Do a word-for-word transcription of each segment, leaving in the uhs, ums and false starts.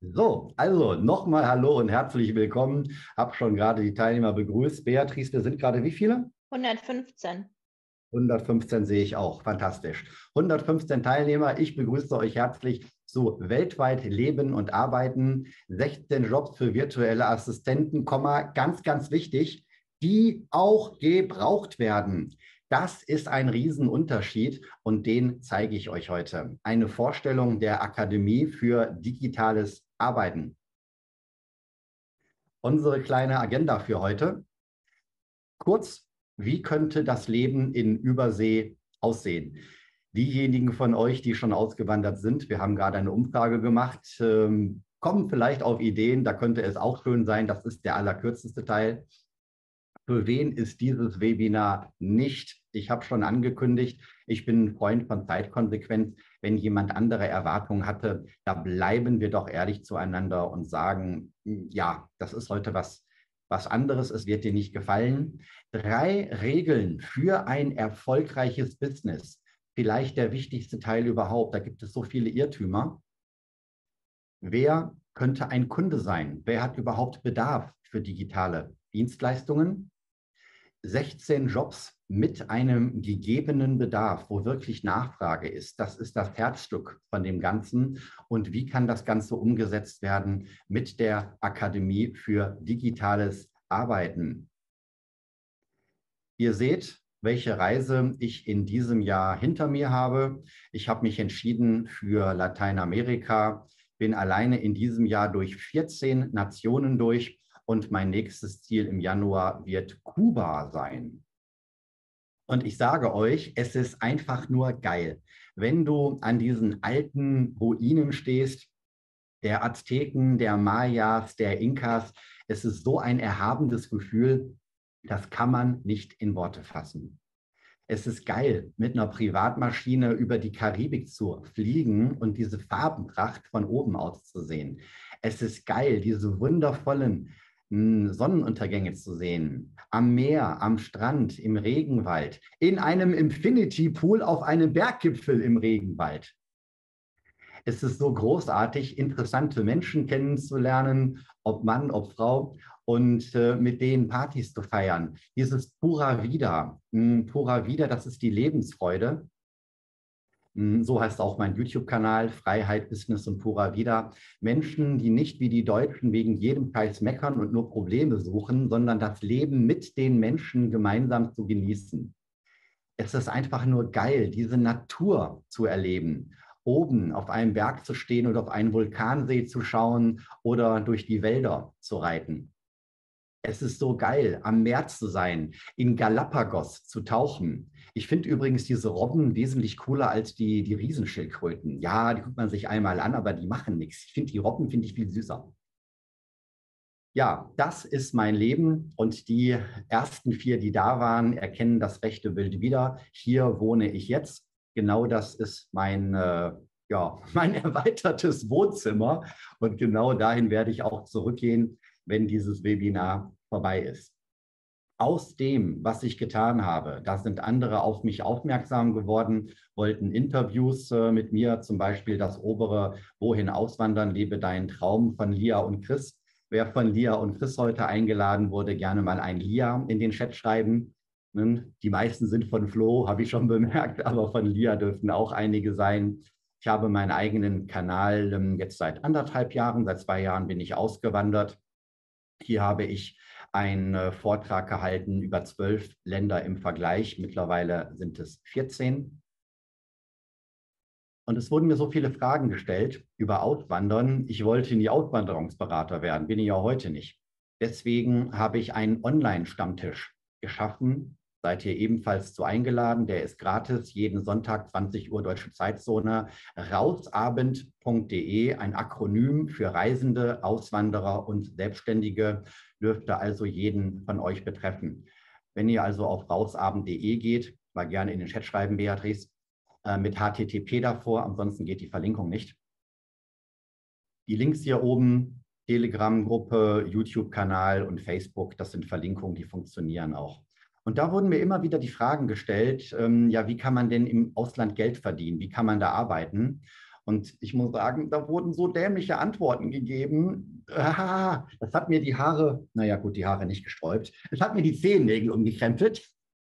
So, also nochmal Hallo und herzlich willkommen. Hab schon gerade die Teilnehmer begrüßt. Beatrice, wir sind gerade wie viele? hundertfünfzehn. hundertfünfzehn sehe ich auch. Fantastisch. hundertfünfzehn Teilnehmer. Ich begrüße euch herzlich zu Weltweit Leben und Arbeiten. sechzehn Jobs für virtuelle Assistenten, ganz, ganz wichtig, die auch gebraucht werden. Das ist ein Riesenunterschied und den zeige ich euch heute. Eine Vorstellung der Akademie für digitales Arbeiten. Unsere kleine Agenda für heute. Kurz, wie könnte das Leben in Übersee aussehen? Diejenigen von euch, die schon ausgewandert sind, wir haben gerade eine Umfrage gemacht, ähm, kommen vielleicht auf Ideen, da könnte es auch schön sein, das ist der allerkürzeste Teil. Für wen ist dieses Webinar nicht? Ich habe schon angekündigt, ich bin ein Freund von Zeitkonsequenz. Wenn jemand andere Erwartungen hatte, da bleiben wir doch ehrlich zueinander und sagen, ja, das ist heute was, was anderes, es wird dir nicht gefallen. Drei Regeln für ein erfolgreiches Business. Vielleicht der wichtigste Teil überhaupt. Da gibt es so viele Irrtümer. Wer könnte ein Kunde sein? Wer hat überhaupt Bedarf für digitale Dienstleistungen? sechzehn Jobs mit einem gegebenen Bedarf, wo wirklich Nachfrage ist. Das ist das Herzstück von dem Ganzen. Und wie kann das Ganze umgesetzt werden mit der Akademie für digitales Arbeiten? Ihr seht, welche Reise ich in diesem Jahr hinter mir habe. Ich habe mich entschieden für Lateinamerika, bin alleine in diesem Jahr durch vierzehn Nationen durch und mein nächstes Ziel im Januar wird Kuba sein. Und ich sage euch, es ist einfach nur geil, wenn du an diesen alten Ruinen stehst, der Azteken, der Mayas, der Inkas. Es ist so ein erhabendes Gefühl, das kann man nicht in Worte fassen. Es ist geil, mit einer Privatmaschine über die Karibik zu fliegen und diese Farbenpracht von oben aus zu sehen. Es ist geil, diese wundervollen mh, Sonnenuntergänge zu sehen. Am Meer, am Strand, im Regenwald, in einem Infinity Pool auf einem Berggipfel im Regenwald. Es ist so großartig, interessante Menschen kennenzulernen, ob Mann, ob Frau, und äh, mit denen Partys zu feiern. Dieses Pura Vida. Mh, Pura Vida, das ist die Lebensfreude. Mh, so heißt auch mein YouTube-Kanal, Freiheit, Business und Pura Vida. Menschen, die nicht wie die Deutschen wegen jedem Preis meckern und nur Probleme suchen, sondern das Leben mit den Menschen gemeinsam zu genießen. Es ist einfach nur geil, diese Natur zu erleben, oben auf einem Berg zu stehen und auf einen Vulkansee zu schauen oder durch die Wälder zu reiten. Es ist so geil, am Meer zu sein, in Galapagos zu tauchen. Ich finde übrigens diese Robben wesentlich cooler als die, die Riesenschildkröten. Ja, die guckt man sich einmal an, aber die machen nichts. Ich finde die Robben finde ich viel süßer. Ja, das ist mein Leben und die ersten vier, die da waren, erkennen das rechte Bild wieder. Hier wohne ich jetzt. Genau das ist mein, äh, ja, mein erweitertes Wohnzimmer und genau dahin werde ich auch zurückgehen, wenn dieses Webinar vorbei ist. Aus dem, was ich getan habe, da sind andere auf mich aufmerksam geworden, wollten Interviews äh, mit mir, zum Beispiel das obere Wohin auswandern, lebe deinen Traum von Lia und Chris. Wer von Lia und Chris heute eingeladen wurde, gerne mal ein Lia in den Chat schreiben. Die meisten sind von Flo, habe ich schon bemerkt, aber von Lia dürften auch einige sein. Ich habe meinen eigenen Kanal ähm, jetzt seit anderthalb Jahren, seit zwei Jahren bin ich ausgewandert. Hier habe ich einen äh, Vortrag gehalten über zwölf Länder im Vergleich. Mittlerweile sind es vierzehn. Und es wurden mir so viele Fragen gestellt über Auswandern. Ich wollte nie Auswanderungsberater werden, bin ich ja heute nicht. Deswegen habe ich einen Online-Stammtisch geschaffen. Seid ihr ebenfalls zu eingeladen. Der ist gratis, jeden Sonntag zwanzig Uhr deutsche Zeitzone. rausabend punkt de, ein Akronym für Reisende, Auswanderer und Selbstständige, dürfte also jeden von euch betreffen. Wenn ihr also auf rausabend punkt de geht, mal gerne in den Chat schreiben, Beatrice, mit H T T P davor, ansonsten geht die Verlinkung nicht. Die Links hier oben, Telegram-Gruppe, YouTube-Kanal und Facebook, das sind Verlinkungen, die funktionieren auch. Und da wurden mir immer wieder die Fragen gestellt, ähm, ja, wie kann man denn im Ausland Geld verdienen? Wie kann man da arbeiten? Und ich muss sagen, da wurden so dämliche Antworten gegeben. Ah, das hat mir die Haare, naja gut, die Haare nicht gesträubt. Es hat mir die Zehennägel umgekrempelt.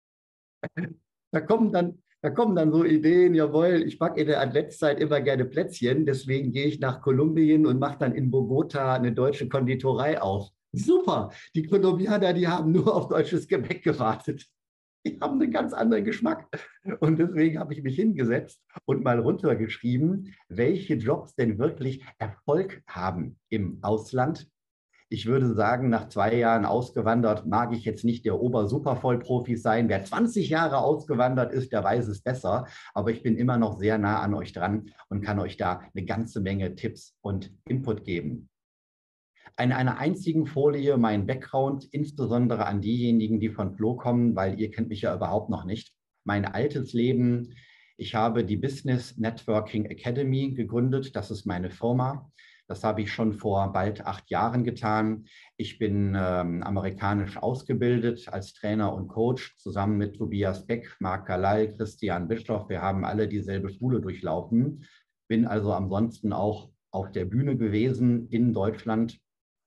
Da kommen dann, da kommen dann so Ideen, jawohl, ich backe in der Adventszeit immer gerne Plätzchen, deswegen gehe ich nach Kolumbien und mache dann in Bogota eine deutsche Konditorei auf. Super, die Kolumbianer, die haben nur auf deutsches Gebäck gewartet. Die haben einen ganz anderen Geschmack. Und deswegen habe ich mich hingesetzt und mal runtergeschrieben, welche Jobs denn wirklich Erfolg haben im Ausland. Ich würde sagen, nach zwei Jahren ausgewandert mag ich jetzt nicht der Ober-Super-Vollprofi sein. Wer zwanzig Jahre ausgewandert ist, der weiß es besser. Aber ich bin immer noch sehr nah an euch dran und kann euch da eine ganze Menge Tipps und Input geben. In einer einzigen Folie mein Background, insbesondere an diejenigen, die von Flo kommen, weil ihr kennt mich ja überhaupt noch nicht. Mein altes Leben. Ich habe die Business Networking Academy gegründet. Das ist meine Firma. Das habe ich schon vor bald acht Jahren getan. Ich bin ähm, amerikanisch ausgebildet als Trainer und Coach, zusammen mit Tobias Beck, Marc Galal, Christian Bischoff. Wir haben alle dieselbe Schule durchlaufen. Bin also ansonsten auch auf der Bühne gewesen in Deutschland.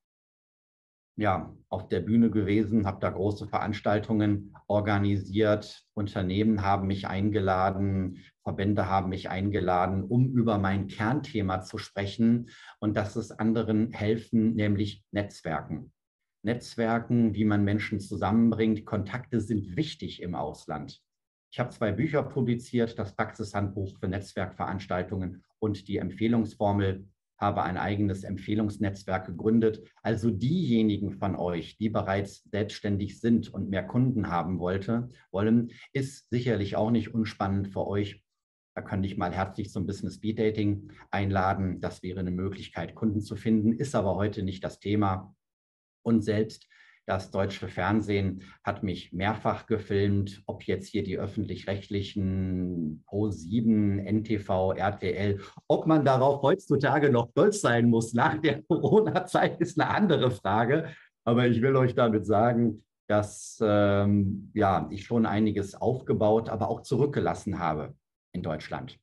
Ja, auf der Bühne gewesen, habe da große Veranstaltungen organisiert. Unternehmen haben mich eingeladen, Verbände haben mich eingeladen, um über mein Kernthema zu sprechen und dass es anderen helfen, nämlich Netzwerken. Netzwerken, wie man Menschen zusammenbringt. Kontakte sind wichtig im Ausland. Ich habe zwei Bücher publiziert, das Praxishandbuch für Netzwerkveranstaltungen und die Empfehlungsformel, habe ein eigenes Empfehlungsnetzwerk gegründet. Also diejenigen von euch, die bereits selbstständig sind und mehr Kunden haben wollte, wollen, ist sicherlich auch nicht unspannend für euch. Da könnte ich mal herzlich zum Business Speed Dating einladen. Das wäre eine Möglichkeit, Kunden zu finden, ist aber heute nicht das Thema. Und selbst das deutsche Fernsehen hat mich mehrfach gefilmt, ob jetzt hier die öffentlich-rechtlichen Pro sieben, N T V, R T L, ob man darauf heutzutage noch stolz sein muss nach der Corona-Zeit, ist eine andere Frage. Aber ich will euch damit sagen, dass ähm, ja, ich schon einiges aufgebaut, aber auch zurückgelassen habe in Deutschland.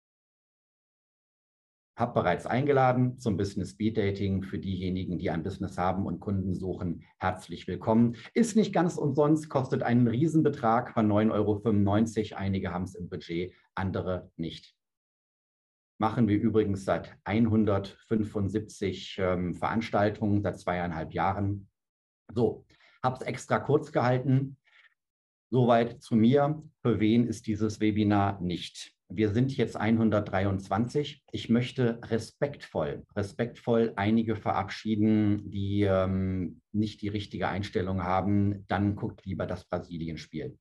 Habe bereits eingeladen zum Business Speed Dating für diejenigen, die ein Business haben und Kunden suchen. Herzlich willkommen. Ist nicht ganz umsonst, kostet einen Riesenbetrag von neun Euro fünfundneunzig. Einige haben es im Budget, andere nicht. Machen wir übrigens seit hundertfünfundsiebzig ähm, Veranstaltungen, seit zweieinhalb Jahren. So, habe es extra kurz gehalten. Soweit zu mir. Für wen ist dieses Webinar nicht? Wir sind jetzt hundertdreiundzwanzig. Ich möchte respektvoll, respektvoll einige verabschieden, die ähm, nicht die richtige Einstellung haben. Dann guckt lieber das Brasilien-Spiel.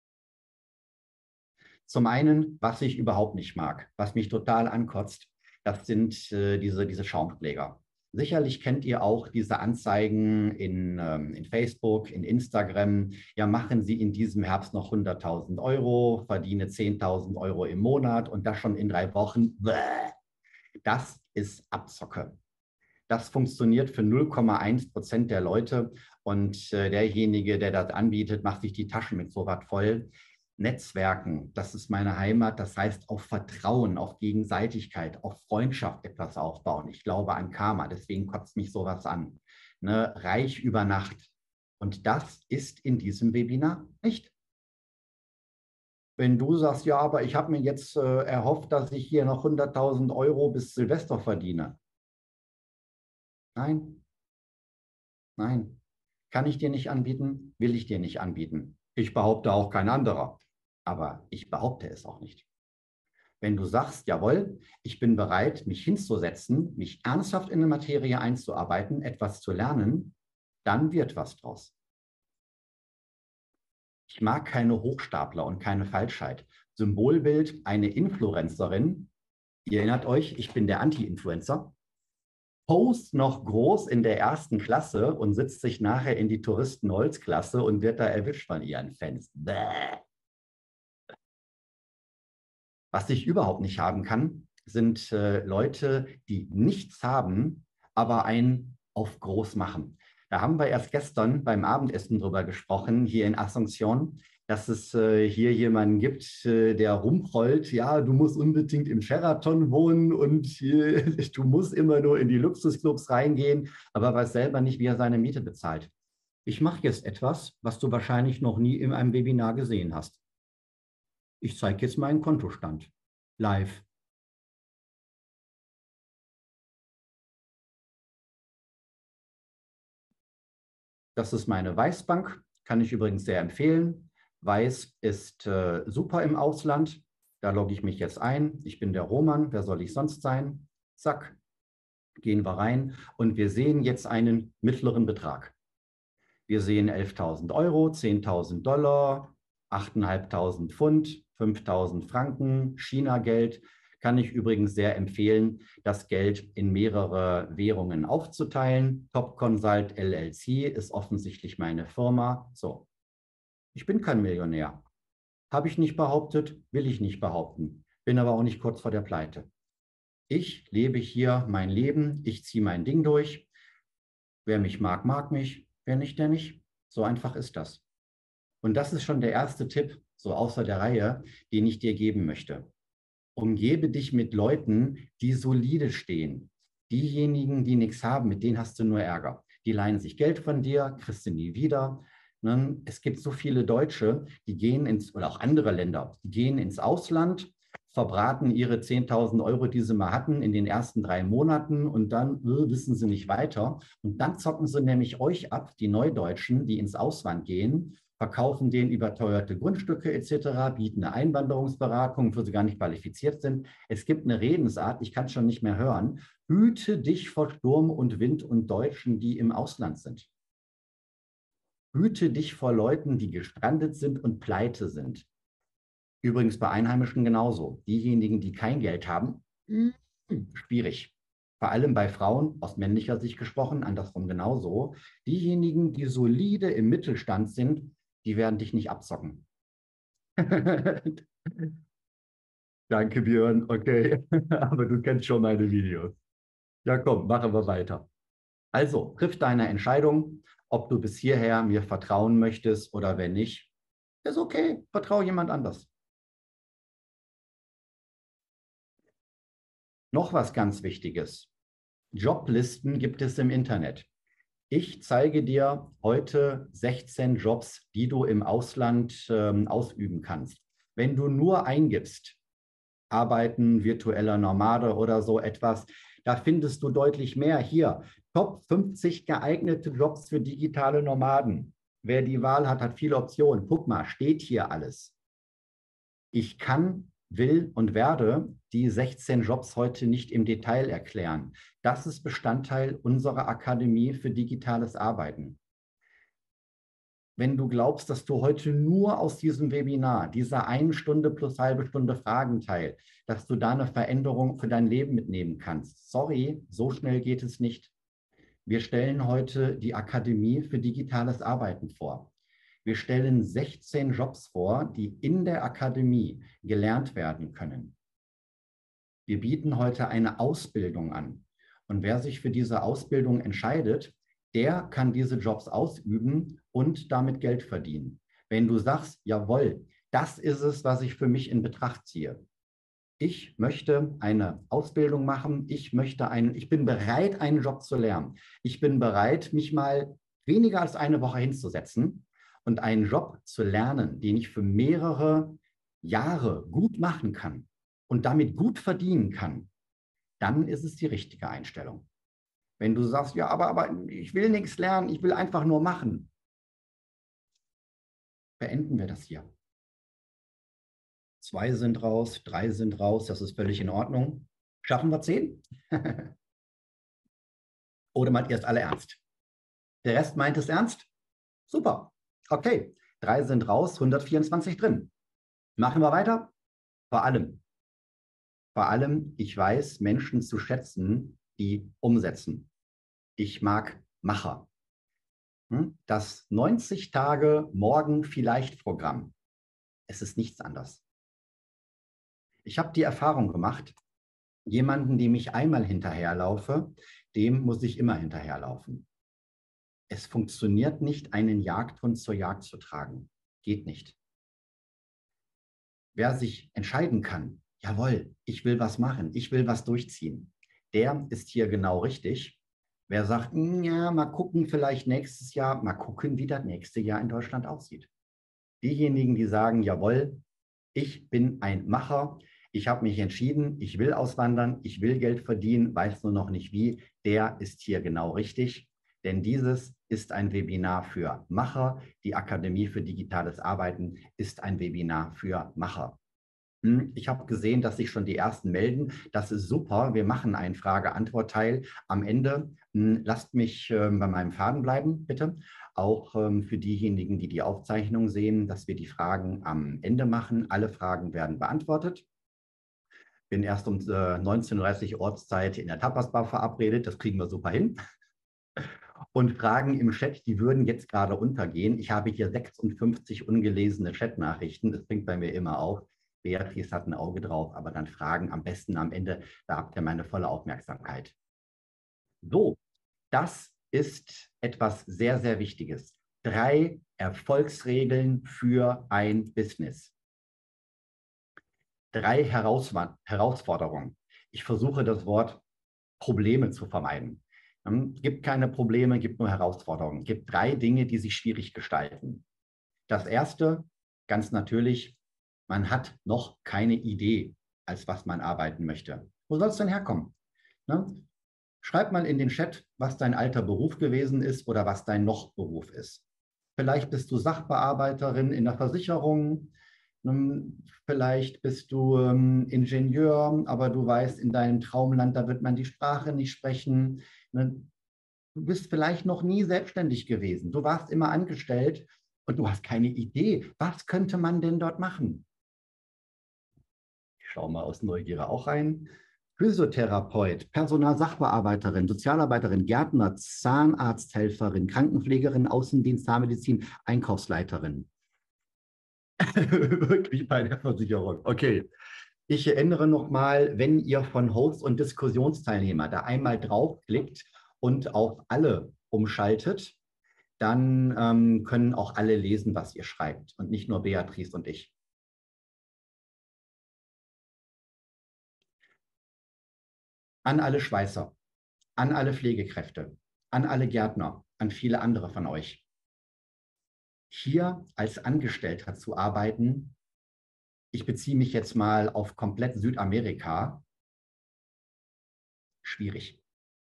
Zum einen, was ich überhaupt nicht mag, was mich total ankotzt, das sind äh, diese, diese Schaumschläger. Sicherlich kennt ihr auch diese Anzeigen in, ähm, in Facebook, in Instagram. Ja, machen Sie in diesem Herbst noch hunderttausend Euro, verdiene zehntausend Euro im Monat und das schon in drei Wochen. Bäh. Das ist Abzocke. Das funktioniert für null Komma eins Prozent der Leute und äh, derjenige, der das anbietet, macht sich die Taschen mit so was voll. Netzwerken, das ist meine Heimat, das heißt auf Vertrauen, auf Gegenseitigkeit, auf Freundschaft etwas aufbauen. Ich glaube an Karma, deswegen kotzt mich sowas an. Ne? Reich über Nacht. Und das ist in diesem Webinar nicht. Wenn du sagst, ja, aber ich habe mir jetzt äh, erhofft, dass ich hier noch hunderttausend Euro bis Silvester verdiene. Nein, nein. Kann ich dir nicht anbieten, will ich dir nicht anbieten. Ich behaupte auch kein anderer. Aber ich behaupte es auch nicht. Wenn du sagst, jawohl, ich bin bereit, mich hinzusetzen, mich ernsthaft in eine Materie einzuarbeiten, etwas zu lernen, dann wird was draus. Ich mag keine Hochstapler und keine Falschheit. Symbolbild, eine Influencerin, ihr erinnert euch, ich bin der Anti-Influencer, Post noch groß in der ersten Klasse und sitzt sich nachher in die Touristen-Holzklasse und wird da erwischt von ihren Fans. Bäh. Was ich überhaupt nicht haben kann, sind äh, Leute, die nichts haben, aber einen auf groß machen. Da haben wir erst gestern beim Abendessen drüber gesprochen, hier in Asunción. dass es äh, hier jemanden gibt, äh, der rumprollt, ja, du musst unbedingt im Sheraton wohnen und äh, du musst immer nur in die Luxusclubs reingehen, aber weiß selber nicht, wie er seine Miete bezahlt. Ich mache jetzt etwas, was du wahrscheinlich noch nie in einem Webinar gesehen hast. Ich zeige jetzt meinen Kontostand live. Das ist meine Weißbank, kann ich übrigens sehr empfehlen. Weiß ist äh, super im Ausland. Da logge ich mich jetzt ein. Ich bin der Roman, wer soll ich sonst sein? Zack, gehen wir rein und wir sehen jetzt einen mittleren Betrag. Wir sehen elftausend Euro, zehntausend Dollar, achttausendfünfhundert Pfund, fünftausend Franken, China-Geld. Kann ich übrigens sehr empfehlen, das Geld in mehrere Währungen aufzuteilen. Top Consult L L C ist offensichtlich meine Firma. So, ich bin kein Millionär. Habe ich nicht behauptet, will ich nicht behaupten. Bin aber auch nicht kurz vor der Pleite. Ich lebe hier mein Leben, ich ziehe mein Ding durch. Wer mich mag, mag mich. Wer nicht, der nicht. So einfach ist das. Und das ist schon der erste Tipp, so außer der Reihe, den ich dir geben möchte. Umgebe dich mit Leuten, die solide stehen. Diejenigen, die nichts haben, mit denen hast du nur Ärger. Die leihen sich Geld von dir, kriegst du nie wieder. Es gibt so viele Deutsche, die gehen ins, oder auch andere Länder, die gehen ins Ausland, verbraten ihre zehntausend Euro, die sie mal hatten, in den ersten drei Monaten und dann äh, wissen sie nicht weiter. Und dann zocken sie nämlich euch ab, die Neudeutschen, die ins Ausland gehen, verkaufen denen überteuerte Grundstücke et cetera, bieten eine Einwanderungsberatung, wo sie gar nicht qualifiziert sind. Es gibt eine Redensart, ich kann es schon nicht mehr hören. Hüte dich vor Sturm und Wind und Deutschen, die im Ausland sind. Hüte dich vor Leuten, die gestrandet sind und pleite sind. Übrigens bei Einheimischen genauso. Diejenigen, die kein Geld haben, schwierig. Vor allem bei Frauen, aus männlicher Sicht gesprochen, andersrum genauso. Diejenigen, die solide im Mittelstand sind, die werden dich nicht abzocken. Danke, Björn. Okay, aber du kennst schon meine Videos. Ja, komm, machen wir weiter. Also, triff deine Entscheidung, ob du bis hierher mir vertrauen möchtest oder wenn nicht. Ist okay, vertraue jemand anders. Noch was ganz Wichtiges. Joblisten gibt es im Internet. Ich zeige dir heute sechzehn Jobs, die du im Ausland ähm, ausüben kannst. Wenn du nur eingibst, Arbeiten, virtueller Nomade oder so etwas, da findest du deutlich mehr. Hier, Top fünfzig geeignete Jobs für digitale Nomaden. Wer die Wahl hat, hat viele Optionen. Guck mal, steht hier alles. Ich kann, will und werde die sechzehn Jobs heute nicht im Detail erklären. Das ist Bestandteil unserer Akademie für digitales Arbeiten. Wenn du glaubst, dass du heute nur aus diesem Webinar, dieser eine Stunde plus halbe Stunde Fragenteil, dass du da eine Veränderung für dein Leben mitnehmen kannst. Sorry, so schnell geht es nicht. Wir stellen heute die Akademie für digitales Arbeiten vor. Wir stellen sechzehn Jobs vor, die in der Akademie gelernt werden können. Wir bieten heute eine Ausbildung an. Und wer sich für diese Ausbildung entscheidet, der kann diese Jobs ausüben und damit Geld verdienen. Wenn du sagst, jawohl, das ist es, was ich für mich in Betracht ziehe. Ich möchte eine Ausbildung machen, ich, möchte einen, ich bin bereit, einen Job zu lernen. Ich bin bereit, mich mal weniger als eine Woche hinzusetzen und einen Job zu lernen, den ich für mehrere Jahre gut machen kann und damit gut verdienen kann, dann ist es die richtige Einstellung. Wenn du sagst, ja, aber, aber ich will nichts lernen, ich will einfach nur machen, beenden wir das hier. Zwei sind raus, drei sind raus, das ist völlig in Ordnung. Schaffen wir zehn? Oder meint ihr es alle ernst? Der Rest meint es ernst? Super. Okay, drei sind raus, hundertvierundzwanzig drin. Machen wir weiter? Vor allem, vor allem, ich weiß Menschen zu schätzen, die umsetzen. Ich mag Macher. Das neunzig Tage morgen vielleicht Programm. Es ist nichts anderes. Ich habe die Erfahrung gemacht, jemanden, dem ich einmal hinterherlaufe, dem muss ich immer hinterherlaufen. Es funktioniert nicht, einen Jagdhund zur Jagd zu tragen. Geht nicht. Wer sich entscheiden kann, jawohl, ich will was machen, ich will was durchziehen, der ist hier genau richtig. Wer sagt, ja, mal gucken, vielleicht nächstes Jahr, mal gucken, wie das nächste Jahr in Deutschland aussieht. Diejenigen, die sagen, jawohl, ich bin ein Macher, ich habe mich entschieden, ich will auswandern, ich will Geld verdienen, weiß nur noch nicht wie, der ist hier genau richtig. Denn dieses ist ein Webinar für Macher. Die Akademie für digitales Arbeiten ist ein Webinar für Macher. Ich habe gesehen, dass sich schon die ersten melden. Das ist super. Wir machen einen Frage-Antwort-Teil am Ende. Lasst mich äh, bei meinem Faden bleiben, bitte. Auch ähm, für diejenigen, die die Aufzeichnung sehen, dass wir die Fragen am Ende machen. Alle Fragen werden beantwortet. Bin erst um äh, neunzehn Uhr dreißig Ortszeit in der Tapasbar verabredet. Das kriegen wir super hin. Und Fragen im Chat, die würden jetzt gerade untergehen. Ich habe hier sechsundfünfzig ungelesene Chatnachrichten. Das bringt bei mir immer auf. Beatrice hat ein Auge drauf, aber dann Fragen am besten am Ende. Da habt ihr meine volle Aufmerksamkeit. So, das ist etwas sehr, sehr Wichtiges. Drei Erfolgsregeln für ein Business. Drei Herausfor- Herausforderungen. Ich versuche das Wort Probleme zu vermeiden. Es gibt keine Probleme, gibt nur Herausforderungen. Es gibt drei Dinge, die sich schwierig gestalten. Das erste, ganz natürlich, man hat noch keine Idee, als was man arbeiten möchte. Wo soll es denn herkommen? Ne? Schreib mal in den Chat, was dein alter Beruf gewesen ist oder was dein Noch-Beruf ist. Vielleicht bist du Sachbearbeiterin in der Versicherung, vielleicht bist du ähm, Ingenieur, aber du weißt, in deinem Traumland, da wird man die Sprache nicht sprechen. Du bist vielleicht noch nie selbstständig gewesen. Du warst immer angestellt und du hast keine Idee. Was könnte man denn dort machen? Ich schaue mal aus Neugier auch rein. Physiotherapeut, Personalsachbearbeiterin, Sozialarbeiterin, Gärtner, Zahnarzthelferin, Krankenpflegerin, Außendienst, Zahnmedizin, Einkaufsleiterin. Wirklich bei der Versicherung. Okay. Ich erinnere nochmal, wenn ihr von Host und Diskussionsteilnehmer da einmal draufklickt und auf alle umschaltet, dann ähm, können auch alle lesen, was ihr schreibt und nicht nur Beatrice und ich. An alle Schweißer, an alle Pflegekräfte, an alle Gärtner, an viele andere von euch. Hier als Angestellter zu arbeiten, ich beziehe mich jetzt mal auf komplett Südamerika, schwierig.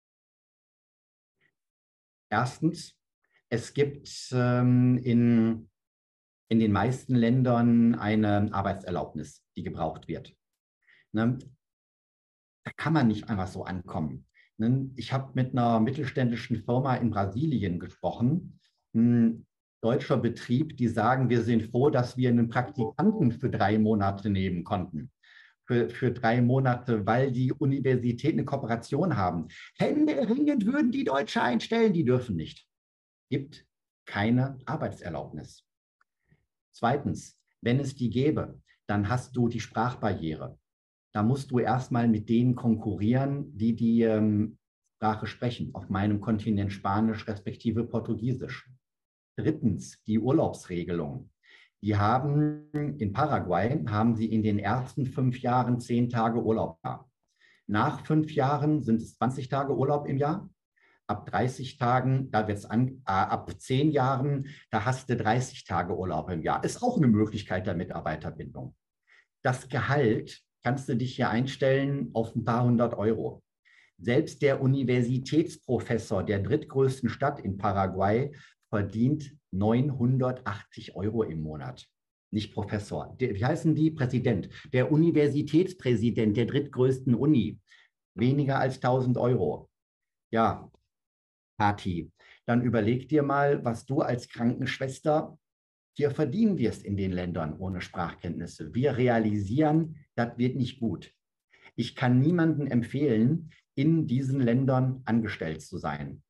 Erstens, es gibt ähm, in, in den meisten Ländern eine Arbeitserlaubnis, die gebraucht wird. Ne? Da kann man nicht einfach so ankommen. Ne? Ich habe mit einer mittelständischen Firma in Brasilien gesprochen, ein deutscher Betrieb, die sagen, wir sind froh, dass wir einen Praktikanten für drei Monate nehmen konnten. Für, für drei Monate, weil die Universitäten eine Kooperation haben. Händeringend würden die Deutsche einstellen, die dürfen nicht. Gibt keine Arbeitserlaubnis. Zweitens, wenn es die gäbe, dann hast du die Sprachbarriere. Da musst du erstmal mit denen konkurrieren, die die ähm, Sprache sprechen, auf meinem Kontinent Spanisch respektive Portugiesisch. Drittens, die Urlaubsregelung. Die haben in Paraguay, haben sie in den ersten fünf Jahren zehn Tage Urlaub. Nach fünf Jahren sind es zwanzig Tage Urlaub im Jahr. Ab dreißig Tagen, da wird es an, äh, ab zehn Jahren, da hast du dreißig Tage Urlaub im Jahr. Ist auch eine Möglichkeit der Mitarbeiterbindung. Das Gehalt kannst du dich hier einstellen auf ein paar hundert Euro. Selbst der Universitätsprofessor der drittgrößten Stadt in Paraguay verdient neunhundertachtzig Euro im Monat. Nicht Professor. Der, wie heißen die? Präsident. Der Universitätspräsident der drittgrößten Uni. Weniger als tausend Euro. Ja, Party. Dann überleg dir mal, was du als Krankenschwester hier verdienen wirst in den Ländern ohne Sprachkenntnisse. Wir realisieren, das wird nicht gut. Ich kann niemandem empfehlen, in diesen Ländern angestellt zu sein.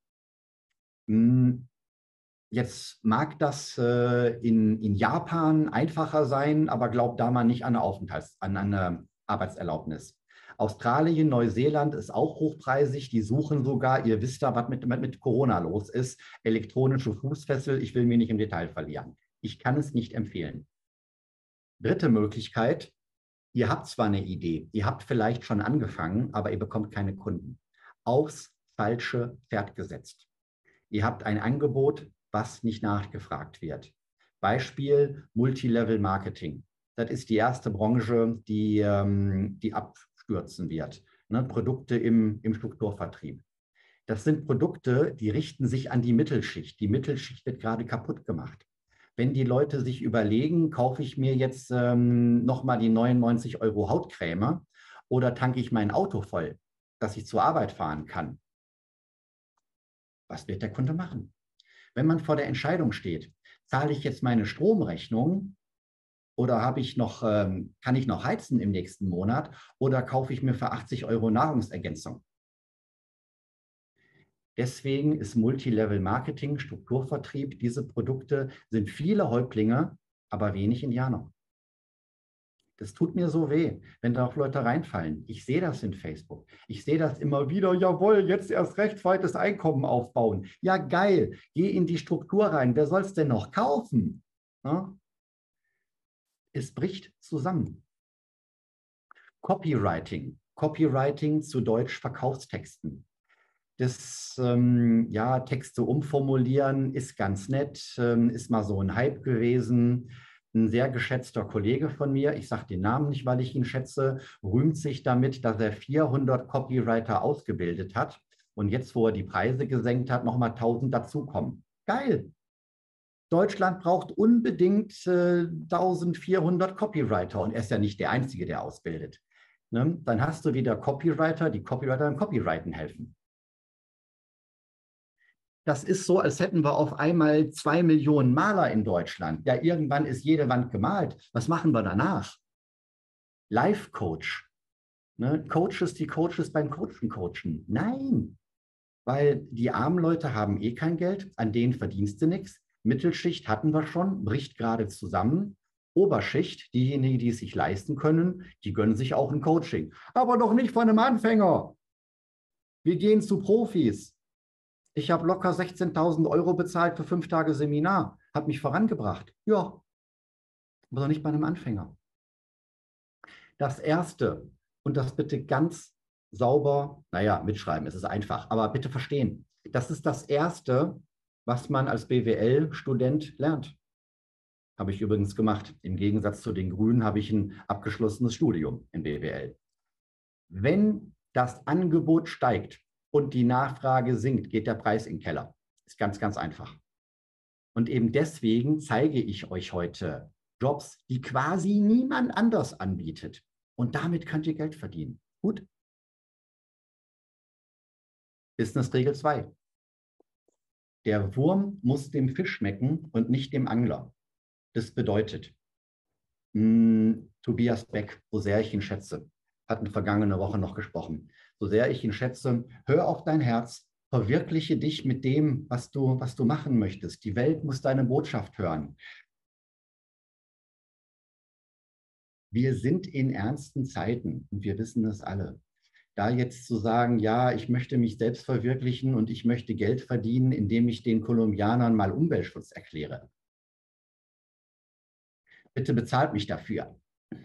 Jetzt mag das äh, in, in Japan einfacher sein, aber glaubt da mal nicht an eine Aufenthalts-, an eine Arbeitserlaubnis. Australien, Neuseeland ist auch hochpreisig. Die suchen sogar, ihr wisst da, was mit, mit Corona los ist, elektronische Fußfessel. Ich will mich nicht im Detail verlieren. Ich kann es nicht empfehlen. Dritte Möglichkeit, ihr habt zwar eine Idee, ihr habt vielleicht schon angefangen, aber ihr bekommt keine Kunden. Aufs falsche Pferd gesetzt. Ihr habt ein Angebot, was nicht nachgefragt wird. Beispiel Multilevel Marketing. Das ist die erste Branche, die, ähm, die abstürzen wird. Ne? Produkte im, im Strukturvertrieb. Das sind Produkte, die richten sich an die Mittelschicht. Die Mittelschicht wird gerade kaputt gemacht. Wenn die Leute sich überlegen, kaufe ich mir jetzt ähm, nochmal die neunundneunzig Euro Hautcreme oder tanke ich mein Auto voll, dass ich zur Arbeit fahren kann, was wird der Kunde machen? Wenn man vor der Entscheidung steht, zahle ich jetzt meine Stromrechnung oder habe ich noch, ähm, kann ich noch heizen im nächsten Monat oder kaufe ich mir für achtzig Euro Nahrungsergänzung? Deswegen ist Multilevel Marketing, Strukturvertrieb, diese Produkte sind viele Häuptlinge, aber wenig Indianer. Das tut mir so weh, wenn da auch Leute reinfallen. Ich sehe das in Facebook. Ich sehe das immer wieder. Jawohl, jetzt erst recht zweites Einkommen aufbauen. Ja, geil. Geh in die Struktur rein. Wer soll es denn noch kaufen? Ja? Es bricht zusammen. Copywriting. Copywriting zu Deutsch Verkaufstexten. Das, ähm, ja, Texte umformulieren ist ganz nett, ähm, ist mal so ein Hype gewesen. Ein sehr geschätzter Kollege von mir, ich sage den Namen nicht, weil ich ihn schätze, rühmt sich damit, dass er vierhundert Copywriter ausgebildet hat und jetzt, wo er die Preise gesenkt hat, nochmal tausend dazukommen. Geil! Deutschland braucht unbedingt äh, eintausendvierhundert Copywriter und er ist ja nicht der Einzige, der ausbildet. Ne? Dann hast du wieder Copywriter, die Copywriter im Copywriten helfen. Das ist so, als hätten wir auf einmal zwei Millionen Maler in Deutschland. Ja, irgendwann ist jede Wand gemalt. Was machen wir danach? Life-Coach. Ne? Coaches, die Coaches beim Coachen coachen. Nein, weil die armen Leute haben eh kein Geld, an denen verdienst du nichts. Mittelschicht hatten wir schon, bricht gerade zusammen. Oberschicht, diejenigen, die es sich leisten können, die gönnen sich auch ein Coaching. Aber doch nicht von einem Anfänger. Wir gehen zu Profis. Ich habe locker sechzehntausend Euro bezahlt für fünf Tage Seminar, habe mich vorangebracht. Ja, aber doch nicht bei einem Anfänger. Das Erste, und das bitte ganz sauber, naja, mitschreiben, es ist einfach, aber bitte verstehen. Das ist das Erste, was man als B W L-Student lernt. Habe ich übrigens gemacht. Im Gegensatz zu den Grünen habe ich ein abgeschlossenes Studium in B W L. Wenn das Angebot steigt und die Nachfrage sinkt, geht der Preis in den Keller. Ist ganz, ganz einfach. Und eben deswegen zeige ich euch heute Jobs, die quasi niemand anders anbietet. Und damit könnt ihr Geld verdienen. Gut? Business-Regel zwei. Der Wurm muss dem Fisch schmecken und nicht dem Angler. Das bedeutet, mh, Tobias Beck, so sehr ich ihn schätze, hatten vergangene Woche noch gesprochen, so sehr ich ihn schätze, hör auf dein Herz, verwirkliche dich mit dem, was du, was du machen möchtest. Die Welt muss deine Botschaft hören. Wir sind in ernsten Zeiten und wir wissen es alle. Da jetzt zu sagen, ja, ich möchte mich selbst verwirklichen und ich möchte Geld verdienen, indem ich den Kolumbianern mal Umweltschutz erkläre. Bitte bezahlt mich dafür.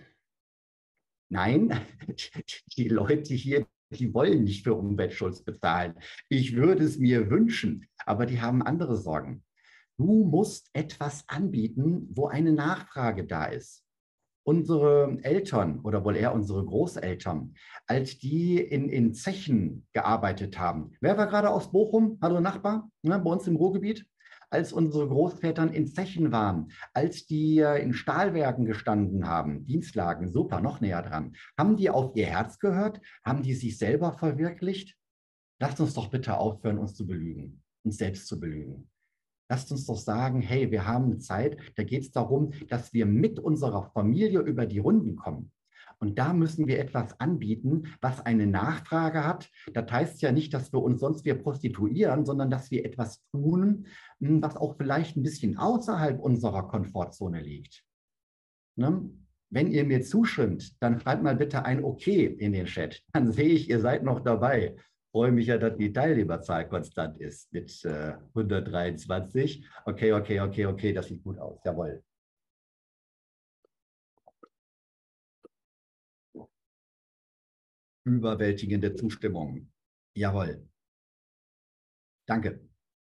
Nein, die Leute hier, die wollen nicht für Umweltschutz bezahlen. Ich würde es mir wünschen, aber die haben andere Sorgen. Du musst etwas anbieten, wo eine Nachfrage da ist. Unsere Eltern oder wohl eher unsere Großeltern, als die in, in Zechen gearbeitet haben. Wer war gerade aus Bochum? Hallo Nachbar, ne, bei uns im Ruhrgebiet? Als unsere Großväter in Zechen waren, als die in Stahlwerken gestanden haben, Dienstlagen, super, noch näher dran. Haben die auf ihr Herz gehört? Haben die sich selber verwirklicht? Lasst uns doch bitte aufhören, uns zu belügen, uns selbst zu belügen. Lasst uns doch sagen, hey, wir haben eine Zeit, da geht es darum, dass wir mit unserer Familie über die Runden kommen. Und da müssen wir etwas anbieten, was eine Nachfrage hat. Das heißt ja nicht, dass wir uns sonst wir prostituieren, sondern dass wir etwas tun, was auch vielleicht ein bisschen außerhalb unserer Komfortzone liegt. Ne? Wenn ihr mir zustimmt, dann schreibt mal bitte ein Okay in den Chat. Dann sehe ich, ihr seid noch dabei. Freue mich ja, dass die Teilnehmerzahl konstant ist mit äh, hundertdreiundzwanzig. Okay, okay, okay, okay, das sieht gut aus. Jawohl. Überwältigende Zustimmung. Jawohl. Danke.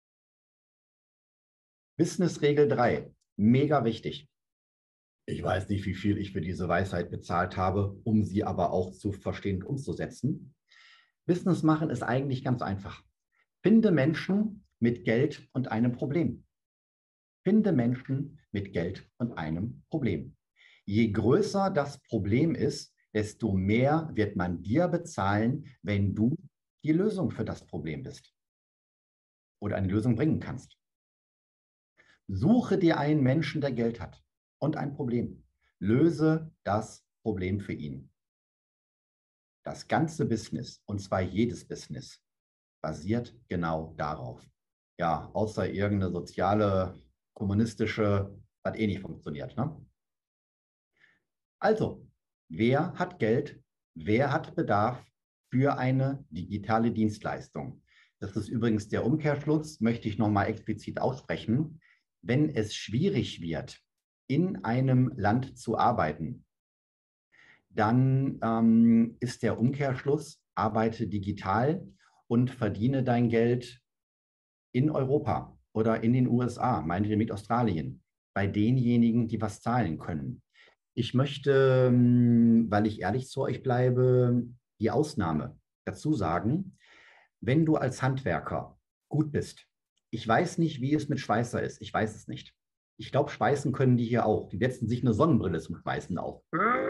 Business-Regel drei. Mega wichtig. Ich weiß nicht, wie viel ich für diese Weisheit bezahlt habe, um sie aber auch zu verstehen und umzusetzen. Business machen ist eigentlich ganz einfach. Finde Menschen mit Geld und einem Problem. Finde Menschen mit Geld und einem Problem. Je größer das Problem ist, desto mehr wird man dir bezahlen, wenn du die Lösung für das Problem bist oder eine Lösung bringen kannst. Suche dir einen Menschen, der Geld hat und ein Problem. Löse das Problem für ihn. Das ganze Business, und zwar jedes Business, basiert genau darauf. Ja, außer irgendeine soziale, kommunistische, hat eh nicht funktioniert. Ne? Also, wer hat Geld? Wer hat Bedarf für eine digitale Dienstleistung? Das ist übrigens der Umkehrschluss, möchte ich nochmal explizit aussprechen. Wenn es schwierig wird, in einem Land zu arbeiten, dann ähm, ist der Umkehrschluss, arbeite digital und verdiene dein Geld in Europa oder in den U S A, meinetwegen mit Australien, bei denjenigen, die was zahlen können. Ich möchte, weil ich ehrlich zu euch bleibe, die Ausnahme dazu sagen. Wenn du als Handwerker gut bist, ich weiß nicht, wie es mit Schweißer ist, ich weiß es nicht. Ich glaube, schweißen können die hier auch. Die setzen sich eine Sonnenbrille zum Schweißen auf.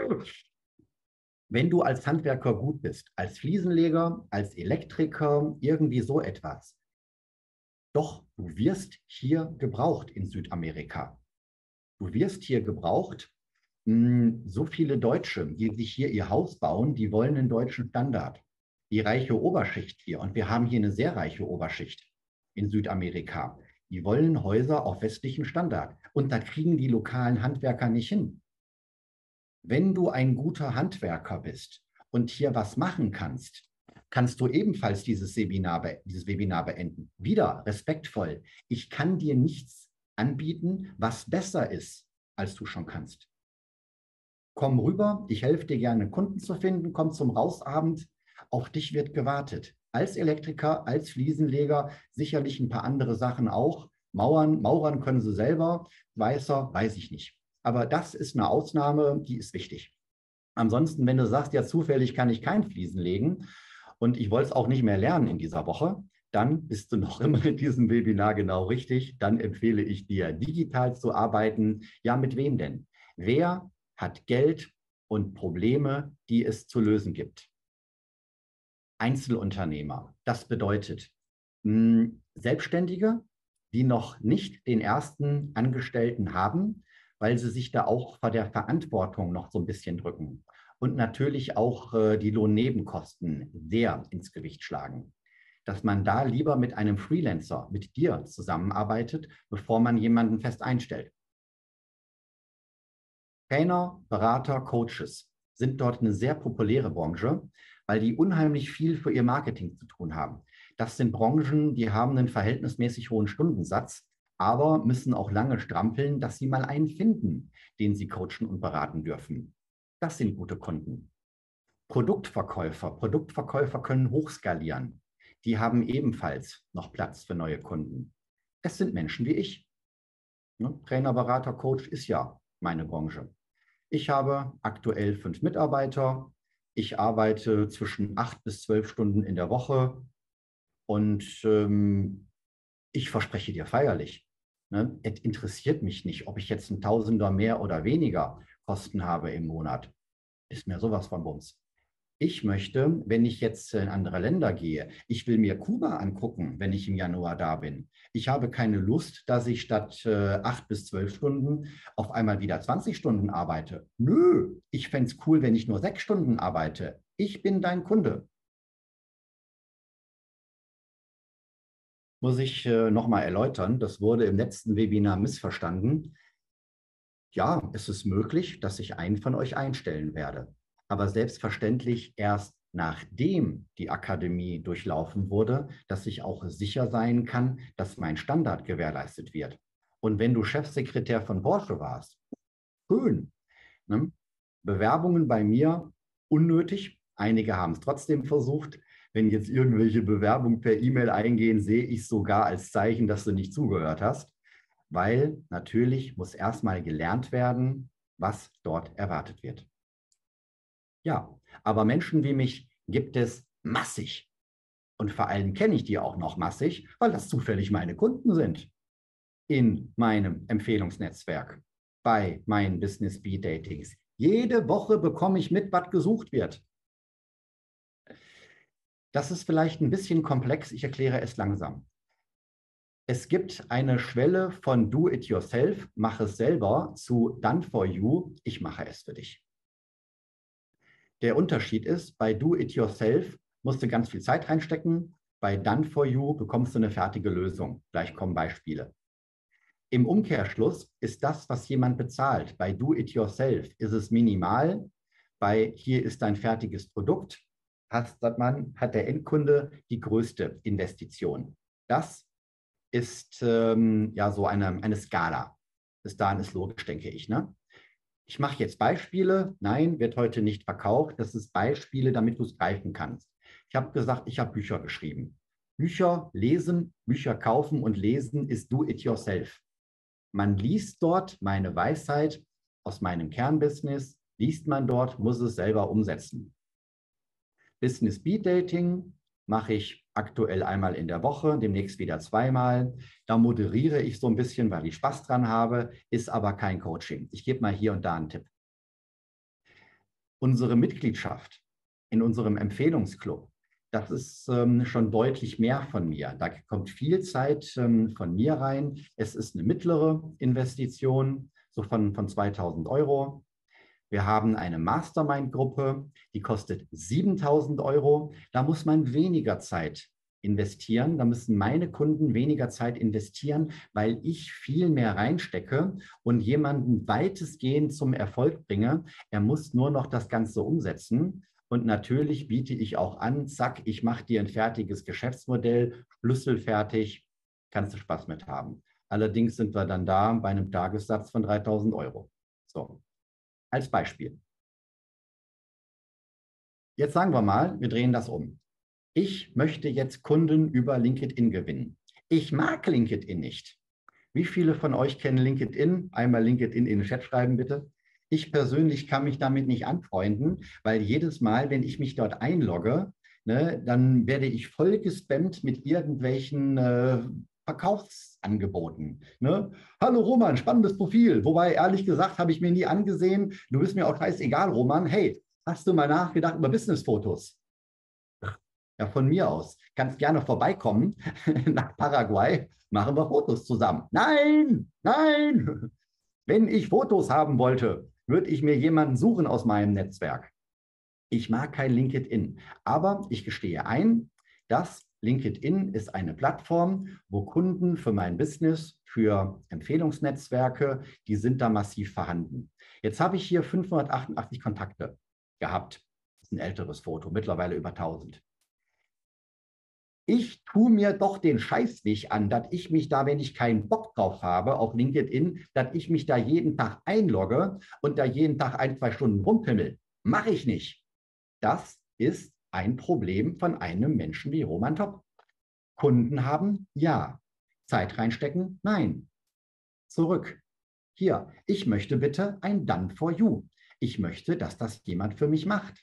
Wenn du als Handwerker gut bist, als Fliesenleger, als Elektriker, irgendwie so etwas, doch du wirst hier gebraucht in Südamerika. Du wirst hier gebraucht. So viele Deutsche, die sich hier ihr Haus bauen, die wollen einen deutschen Standard. Die reiche Oberschicht hier, und wir haben hier eine sehr reiche Oberschicht in Südamerika, die wollen Häuser auf westlichem Standard. Und da kriegen die lokalen Handwerker nicht hin. Wenn du ein guter Handwerker bist und hier was machen kannst, kannst du ebenfalls dieses Webinar, dieses Webinar beenden. Wieder respektvoll. Ich kann dir nichts anbieten, was besser ist, als du schon kannst. Komm rüber, ich helfe dir gerne, Kunden zu finden, komm zum Rausabend. Auf dich wird gewartet. Als Elektriker, als Fliesenleger, sicherlich ein paar andere Sachen auch. Mauern, Maurern können sie selber, Weißer, weiß ich nicht. Aber das ist eine Ausnahme, die ist wichtig. Ansonsten, wenn du sagst, ja, zufällig kann ich kein Fliesen legen und ich wollte es auch nicht mehr lernen in dieser Woche, dann bist du noch immer in diesem Webinar genau richtig. Dann empfehle ich dir, digital zu arbeiten. Ja, mit wem denn? Wer hat Geld und Probleme, die es zu lösen gibt? Einzelunternehmer. Das bedeutet mh, Selbstständige, die noch nicht den ersten Angestellten haben, weil sie sich da auch vor der Verantwortung noch so ein bisschen drücken. Und natürlich auch äh, die Lohnnebenkosten sehr ins Gewicht schlagen. Dass man da lieber mit einem Freelancer, mit dir zusammenarbeitet, bevor man jemanden fest einstellt. Trainer, Berater, Coaches sind dort eine sehr populäre Branche, weil die unheimlich viel für ihr Marketing zu tun haben. Das sind Branchen, die haben einen verhältnismäßig hohen Stundensatz, aber müssen auch lange strampeln, dass sie mal einen finden, den sie coachen und beraten dürfen. Das sind gute Kunden. Produktverkäufer. Produktverkäufer können hochskalieren. Die haben ebenfalls noch Platz für neue Kunden. Es sind Menschen wie ich. Ne? Trainer, Berater, Coach ist ja meine Branche. Ich habe aktuell fünf Mitarbeiter. Ich arbeite zwischen acht bis zwölf Stunden in der Woche und ähm, ich verspreche dir feierlich, ne, es interessiert mich nicht, ob ich jetzt ein Tausender mehr oder weniger Kosten habe im Monat. Ist mir sowas von Bums. Ich möchte, wenn ich jetzt in andere Länder gehe, ich will mir Kuba angucken, wenn ich im Januar da bin. Ich habe keine Lust, dass ich statt äh, acht bis zwölf Stunden auf einmal wieder zwanzig Stunden arbeite. Nö, ich fände es cool, wenn ich nur sechs Stunden arbeite. Ich bin dein Kunde. Muss ich äh, nochmal erläutern, das wurde im letzten Webinar missverstanden. Ja, es ist möglich, dass ich einen von euch einstellen werde. Aber selbstverständlich erst nachdem die Akademie durchlaufen wurde, dass ich auch sicher sein kann, dass mein Standard gewährleistet wird. Und wenn du Chefsekretär von Porsche warst, schön. Ne? Bewerbungen bei mir unnötig. Einige haben es trotzdem versucht. Wenn jetzt irgendwelche Bewerbungen per E-Mail eingehen, sehe ich sogar als Zeichen, dass du nicht zugehört hast, weil natürlich muss erstmal gelernt werden, was dort erwartet wird. Ja, aber Menschen wie mich gibt es massig. Und vor allem kenne ich die auch noch massig, weil das zufällig meine Kunden sind in meinem Empfehlungsnetzwerk, bei meinen Business Speed Datings. Jede Woche bekomme ich mit, was gesucht wird. Das ist vielleicht ein bisschen komplex, ich erkläre es langsam. Es gibt eine Schwelle von Do it yourself, mach es selber, zu Done for you, ich mache es für dich. Der Unterschied ist, bei Do it yourself musst du ganz viel Zeit reinstecken, bei Done for you bekommst du eine fertige Lösung. Gleich kommen Beispiele. Im Umkehrschluss ist das, was jemand bezahlt, bei Do it yourself ist es minimal, bei hier ist ein fertiges Produkt, hat, man, hat der Endkunde die größte Investition. Das ist ähm, ja so eine, eine Skala. Bis dahin ist logisch, denke ich. Ne? Ich mache jetzt Beispiele. Nein, wird heute nicht verkauft. Das ist Beispiele, damit du es greifen kannst. Ich habe gesagt, ich habe Bücher geschrieben. Bücher lesen, Bücher kaufen und lesen ist Do it yourself. Man liest dort meine Weisheit aus meinem Kernbusiness, liest man dort, muss es selber umsetzen. Business Speed Dating mache ich aktuell einmal in der Woche, demnächst wieder zweimal. Da moderiere ich so ein bisschen, weil ich Spaß dran habe, ist aber kein Coaching. Ich gebe mal hier und da einen Tipp. Unsere Mitgliedschaft in unserem Empfehlungsclub, das ist ähm, schon deutlich mehr von mir. Da kommt viel Zeit ähm, von mir rein. Es ist eine mittlere Investition, so von, von zweitausend Euro. Wir haben eine Mastermind-Gruppe, die kostet siebentausend Euro. Da muss man weniger Zeit investieren. Da müssen meine Kunden weniger Zeit investieren, weil ich viel mehr reinstecke und jemanden weitestgehend zum Erfolg bringe. Er muss nur noch das Ganze umsetzen. Und natürlich biete ich auch an, zack, ich mache dir ein fertiges Geschäftsmodell, schlüsselfertig, kannst du Spaß mit haben. Allerdings sind wir dann da bei einem Tagessatz von dreitausend Euro. So. Als Beispiel. Jetzt sagen wir mal, wir drehen das um. Ich möchte jetzt Kunden über LinkedIn gewinnen. Ich mag LinkedIn nicht. Wie viele von euch kennen LinkedIn? Einmal LinkedIn in den Chat schreiben, bitte. Ich persönlich kann mich damit nicht anfreunden, weil jedes Mal, wenn ich mich dort einlogge, ne, dann werde ich voll gespammt mit irgendwelchen äh, Verkaufsangeboten. Ne? Hallo Roman, spannendes Profil. Wobei, ehrlich gesagt, habe ich mir nie angesehen. Du bist mir auch scheißegal, Roman. Hey, hast du mal nachgedacht über Businessfotos? Ja, von mir aus. Kannst gerne vorbeikommen nach Paraguay, machen wir Fotos zusammen. Nein, nein. Wenn ich Fotos haben wollte, würde ich mir jemanden suchen aus meinem Netzwerk. Ich mag kein LinkedIn, aber ich gestehe ein, dass LinkedIn ist eine Plattform, wo Kunden für mein Business, für Empfehlungsnetzwerke, die sind da massiv vorhanden. Jetzt habe ich hier fünfhundertachtundachtzig Kontakte gehabt. Das ist ein älteres Foto, mittlerweile über tausend. Ich tue mir doch den Scheiß nicht an, dass ich mich da, wenn ich keinen Bock drauf habe, auf LinkedIn, dass ich mich da jeden Tag einlogge und da jeden Tag ein, zwei Stunden rumpimmel. Mache ich nicht. Das ist ein Problem von einem Menschen wie Roman Topp. Kunden haben? Ja. Zeit reinstecken? Nein. Zurück. Hier, ich möchte bitte ein Done for you. Ich möchte, dass das jemand für mich macht.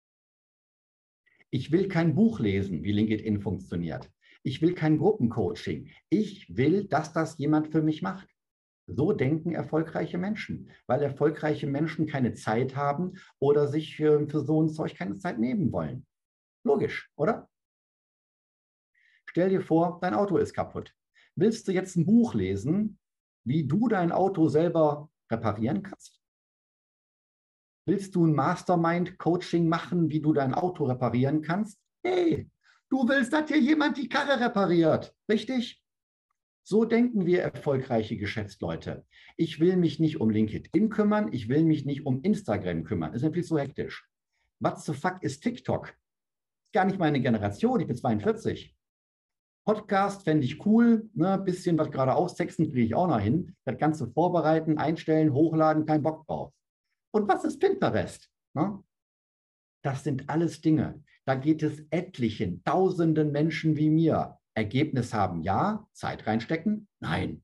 Ich will kein Buch lesen, wie LinkedIn funktioniert. Ich will kein Gruppencoaching. Ich will, dass das jemand für mich macht. So denken erfolgreiche Menschen, weil erfolgreiche Menschen keine Zeit haben oder sich für, für so ein Zeug keine Zeit nehmen wollen. Logisch, oder? Stell dir vor, dein Auto ist kaputt. Willst du jetzt ein Buch lesen, wie du dein Auto selber reparieren kannst? Willst du ein Mastermind-Coaching machen, wie du dein Auto reparieren kannst? Hey, du willst, dass dir jemand die Karre repariert, richtig? So denken wir erfolgreiche Geschäftsleute. Ich will mich nicht um LinkedIn kümmern, ich will mich nicht um Instagram kümmern. Das ist viel zu hektisch. What the fuck ist TikTok? Ist gar nicht meine Generation, ich bin zweiundvierzig. Podcast fände ich cool, ne? Bisschen was gerade austexten kriege ich auch noch hin. Das Ganze vorbereiten, einstellen, hochladen, kein Bock drauf. Und was ist Pinterest? Ne? Das sind alles Dinge. Da geht es etlichen, tausenden Menschen wie mir. Ergebnis haben, ja. Zeit reinstecken? Nein.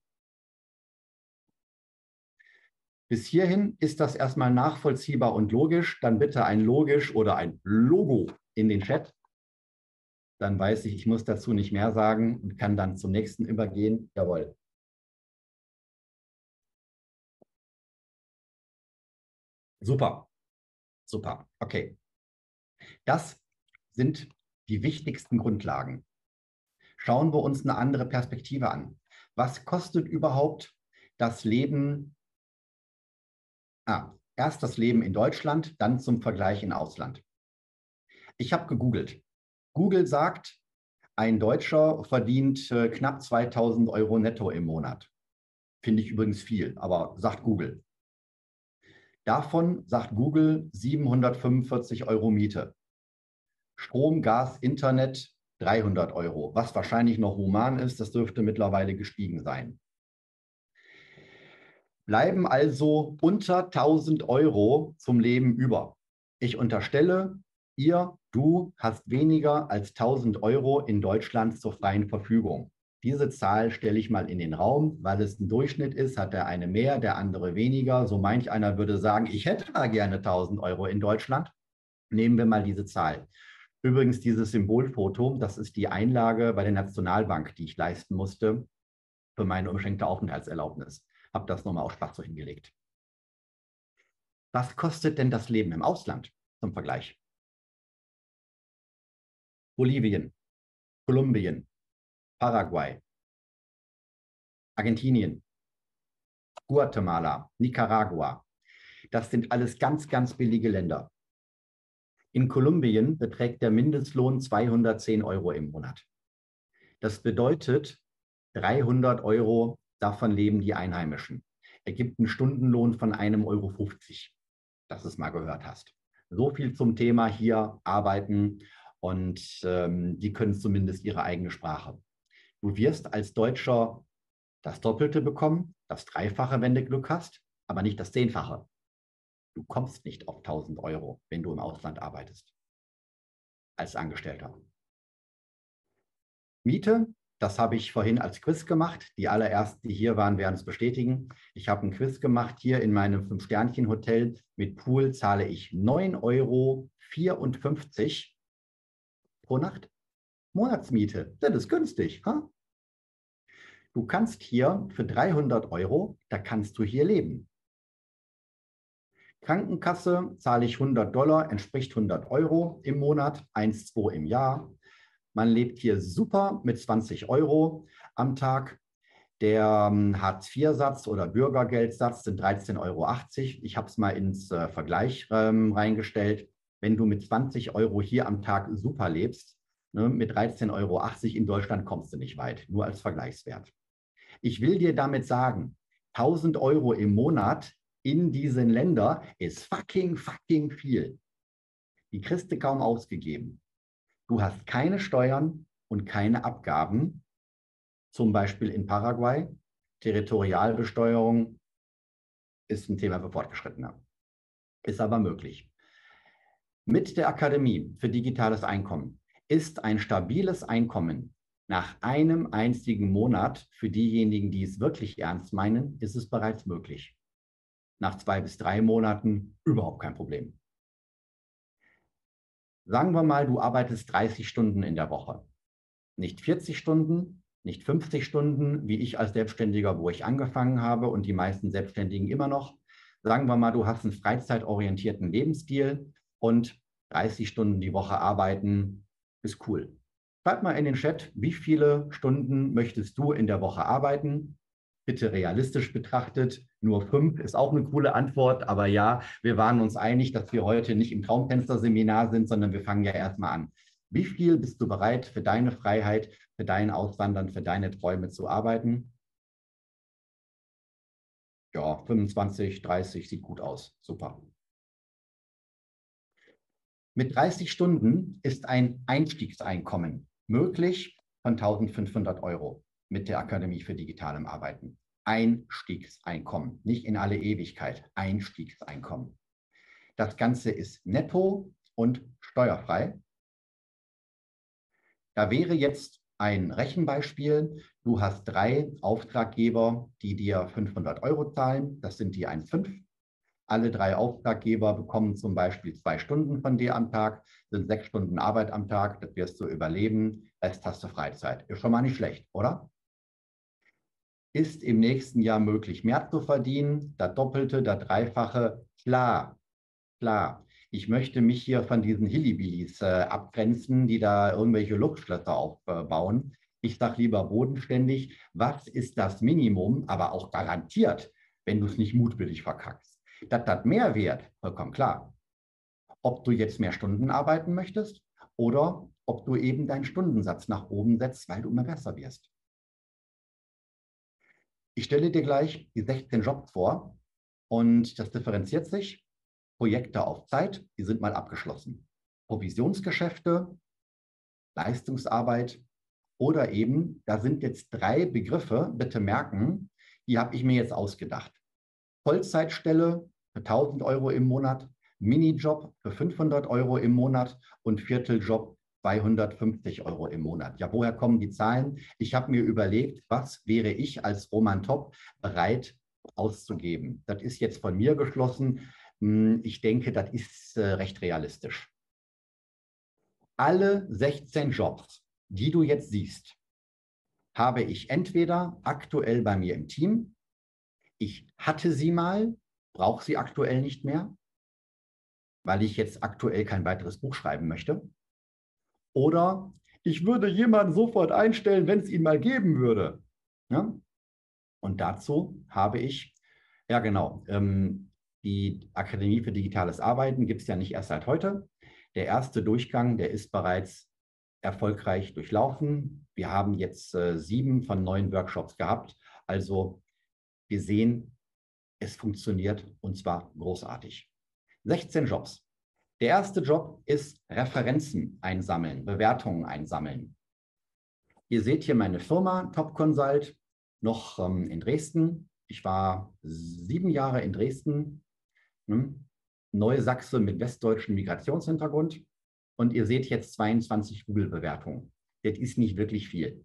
Bis hierhin ist das erstmal nachvollziehbar und logisch. Dann bitte ein Logisch oder ein Logo in den Chat. Dann weiß ich, ich muss dazu nicht mehr sagen und kann dann zum nächsten übergehen. Jawohl. Super. Super. Okay. Das sind die wichtigsten Grundlagen. Schauen wir uns eine andere Perspektive an. Was kostet überhaupt das Leben, ah, erst das Leben in Deutschland, dann zum Vergleich im Ausland. Ich habe gegoogelt. Google sagt, ein Deutscher verdient äh, knapp zweitausend Euro netto im Monat. Finde ich übrigens viel, aber sagt Google. Davon sagt Google siebenhundertfünfundvierzig Euro Miete. Strom, Gas, Internet dreihundert Euro, was wahrscheinlich noch human ist, das dürfte mittlerweile gestiegen sein. Bleiben also unter tausend Euro zum Leben über. Ich unterstelle, ihr, du hast weniger als tausend Euro in Deutschland zur freien Verfügung. Diese Zahl stelle ich mal in den Raum, weil es ein Durchschnitt ist, hat der eine mehr, der andere weniger. So manch einer würde sagen, ich hätte da gerne tausend Euro in Deutschland. Nehmen wir mal diese Zahl. Übrigens, dieses Symbolfoto, das ist die Einlage bei der Nationalbank, die ich leisten musste für meine unbeschränkte Aufenthaltserlaubnis. Habe das nochmal auf Spaß so hingelegt. Was kostet denn das Leben im Ausland zum Vergleich? Bolivien, Kolumbien, Paraguay, Argentinien, Guatemala, Nicaragua. Das sind alles ganz, ganz billige Länder. In Kolumbien beträgt der Mindestlohn zweihundertzehn Euro im Monat. Das bedeutet dreihundert Euro, davon leben die Einheimischen. Ergibt einen Stundenlohn von einem Euro fünfzig, dass du es mal gehört hast. So viel zum Thema hier arbeiten und ähm, die können zumindest ihre eigene Sprache. Du wirst als Deutscher das Doppelte bekommen, das Dreifache, wenn du Glück hast, aber nicht das Zehnfache. Du kommst nicht auf tausend Euro, wenn du im Ausland arbeitest, als Angestellter. Miete, das habe ich vorhin als Quiz gemacht. Die allerersten, die hier waren, werden es bestätigen. Ich habe ein Quiz gemacht hier in meinem Fünf-Sternchen-Hotel. Mit Pool zahle ich neun Euro vierundfünfzig pro Nacht. Monatsmiete, das ist günstig. Ha? Du kannst hier für dreihundert Euro, da kannst du hier leben. Krankenkasse zahle ich hundert Dollar, entspricht hundert Euro im Monat, eins, zwei im Jahr. Man lebt hier super mit zwanzig Euro am Tag. Der ähm, Hartz vier Satz oder Bürgergeldsatz sind dreizehn Euro achtzig. Ich habe es mal ins äh, Vergleich ähm, reingestellt. Wenn du mit zwanzig Euro hier am Tag super lebst, ne, mit dreizehn Euro achtzig in Deutschland kommst du nicht weit, nur als Vergleichswert. Ich will dir damit sagen, tausend Euro im Monat in diesen Ländern ist fucking, fucking viel. Die kriegst du kaum ausgegeben. Du hast keine Steuern und keine Abgaben, zum Beispiel in Paraguay. Territorialbesteuerung ist ein Thema für Fortgeschrittene. Ist aber möglich. Mit der Akademie für digitales Einkommen ist ein stabiles Einkommen nach einem einzigen Monat, für diejenigen, die es wirklich ernst meinen, ist es bereits möglich. Nach zwei bis drei Monaten überhaupt kein Problem. Sagen wir mal, du arbeitest dreißig Stunden in der Woche. Nicht vierzig Stunden, nicht fünfzig Stunden, wie ich als Selbstständiger, wo ich angefangen habe und die meisten Selbstständigen immer noch. Sagen wir mal, du hast einen freizeitorientierten Lebensstil und dreißig Stunden die Woche arbeiten ist cool. Schreib mal in den Chat, wie viele Stunden möchtest du in der Woche arbeiten? Bitte realistisch betrachtet, nur fünf ist auch eine coole Antwort. Aber ja, wir waren uns einig, dass wir heute nicht im Traumfenster-Seminar sind, sondern wir fangen ja erstmal an. Wie viel bist du bereit für deine Freiheit, für dein Auswandern, für deine Träume zu arbeiten? Ja, fünfundzwanzig, dreißig sieht gut aus. Super. Mit dreißig Stunden ist ein Einstiegseinkommen möglich von eintausendfünfhundert Euro mit der Akademie für digitalem Arbeiten. Einstiegseinkommen, nicht in alle Ewigkeit, Einstiegseinkommen. Das Ganze ist netto und steuerfrei. Da wäre jetzt ein Rechenbeispiel. Du hast drei Auftraggeber, die dir fünfhundert Euro zahlen. Das sind die eins Komma fünf. Alle drei Auftraggeber bekommen zum Beispiel zwei Stunden von dir am Tag, sind sechs Stunden Arbeit am Tag. Das wirst du überleben. Rest hast du Freizeit. Ist schon mal nicht schlecht, oder? Ist im nächsten Jahr möglich, mehr zu verdienen? Das Doppelte, das Dreifache? Klar, klar. Ich möchte mich hier von diesen Hillybillies äh, abgrenzen, die da irgendwelche Luftschlösser aufbauen. Ich sage lieber bodenständig, was ist das Minimum, aber auch garantiert, wenn du es nicht mutwillig verkackst. Dass das mehr wird, vollkommen klar. Ob du jetzt mehr Stunden arbeiten möchtest oder ob du eben deinen Stundensatz nach oben setzt, weil du immer besser wirst. Ich stelle dir gleich die sechzehn Jobs vor und das differenziert sich. Projekte auf Zeit, die sind mal abgeschlossen. Provisionsgeschäfte, Leistungsarbeit oder eben, da sind jetzt drei Begriffe, bitte merken, die habe ich mir jetzt ausgedacht. Vollzeitstelle für tausend Euro im Monat, Minijob für fünfhundert Euro im Monat und Vierteljob zweihundertfünfzig Euro im Monat. Ja, woher kommen die Zahlen? Ich habe mir überlegt, was wäre ich als Roman Topp bereit auszugeben. Das ist jetzt von mir geschlossen. Ich denke, das ist recht realistisch. Alle sechzehn Jobs, die du jetzt siehst, habe ich entweder aktuell bei mir im Team, ich hatte sie mal, brauche sie aktuell nicht mehr, weil ich jetzt aktuell kein weiteres Buch schreiben möchte. Oder ich würde jemanden sofort einstellen, wenn es ihn mal geben würde. Ja? Und dazu habe ich, ja genau, ähm, die Akademie für digitales Arbeiten gibt es ja nicht erst seit heute. Der erste Durchgang, der ist bereits erfolgreich durchlaufen. Wir haben jetzt äh, sieben von neun Workshops gehabt. Also wir sehen, es funktioniert und zwar großartig. sechzehn Jobs. Der erste Job ist Referenzen einsammeln, Bewertungen einsammeln. Ihr seht hier meine Firma, Top Consult, noch ähm, in Dresden. Ich war sieben Jahre in Dresden, ne? Neue Sachse mit westdeutschem Migrationshintergrund. Und ihr seht jetzt zweiundzwanzig Google-Bewertungen. Das ist nicht wirklich viel.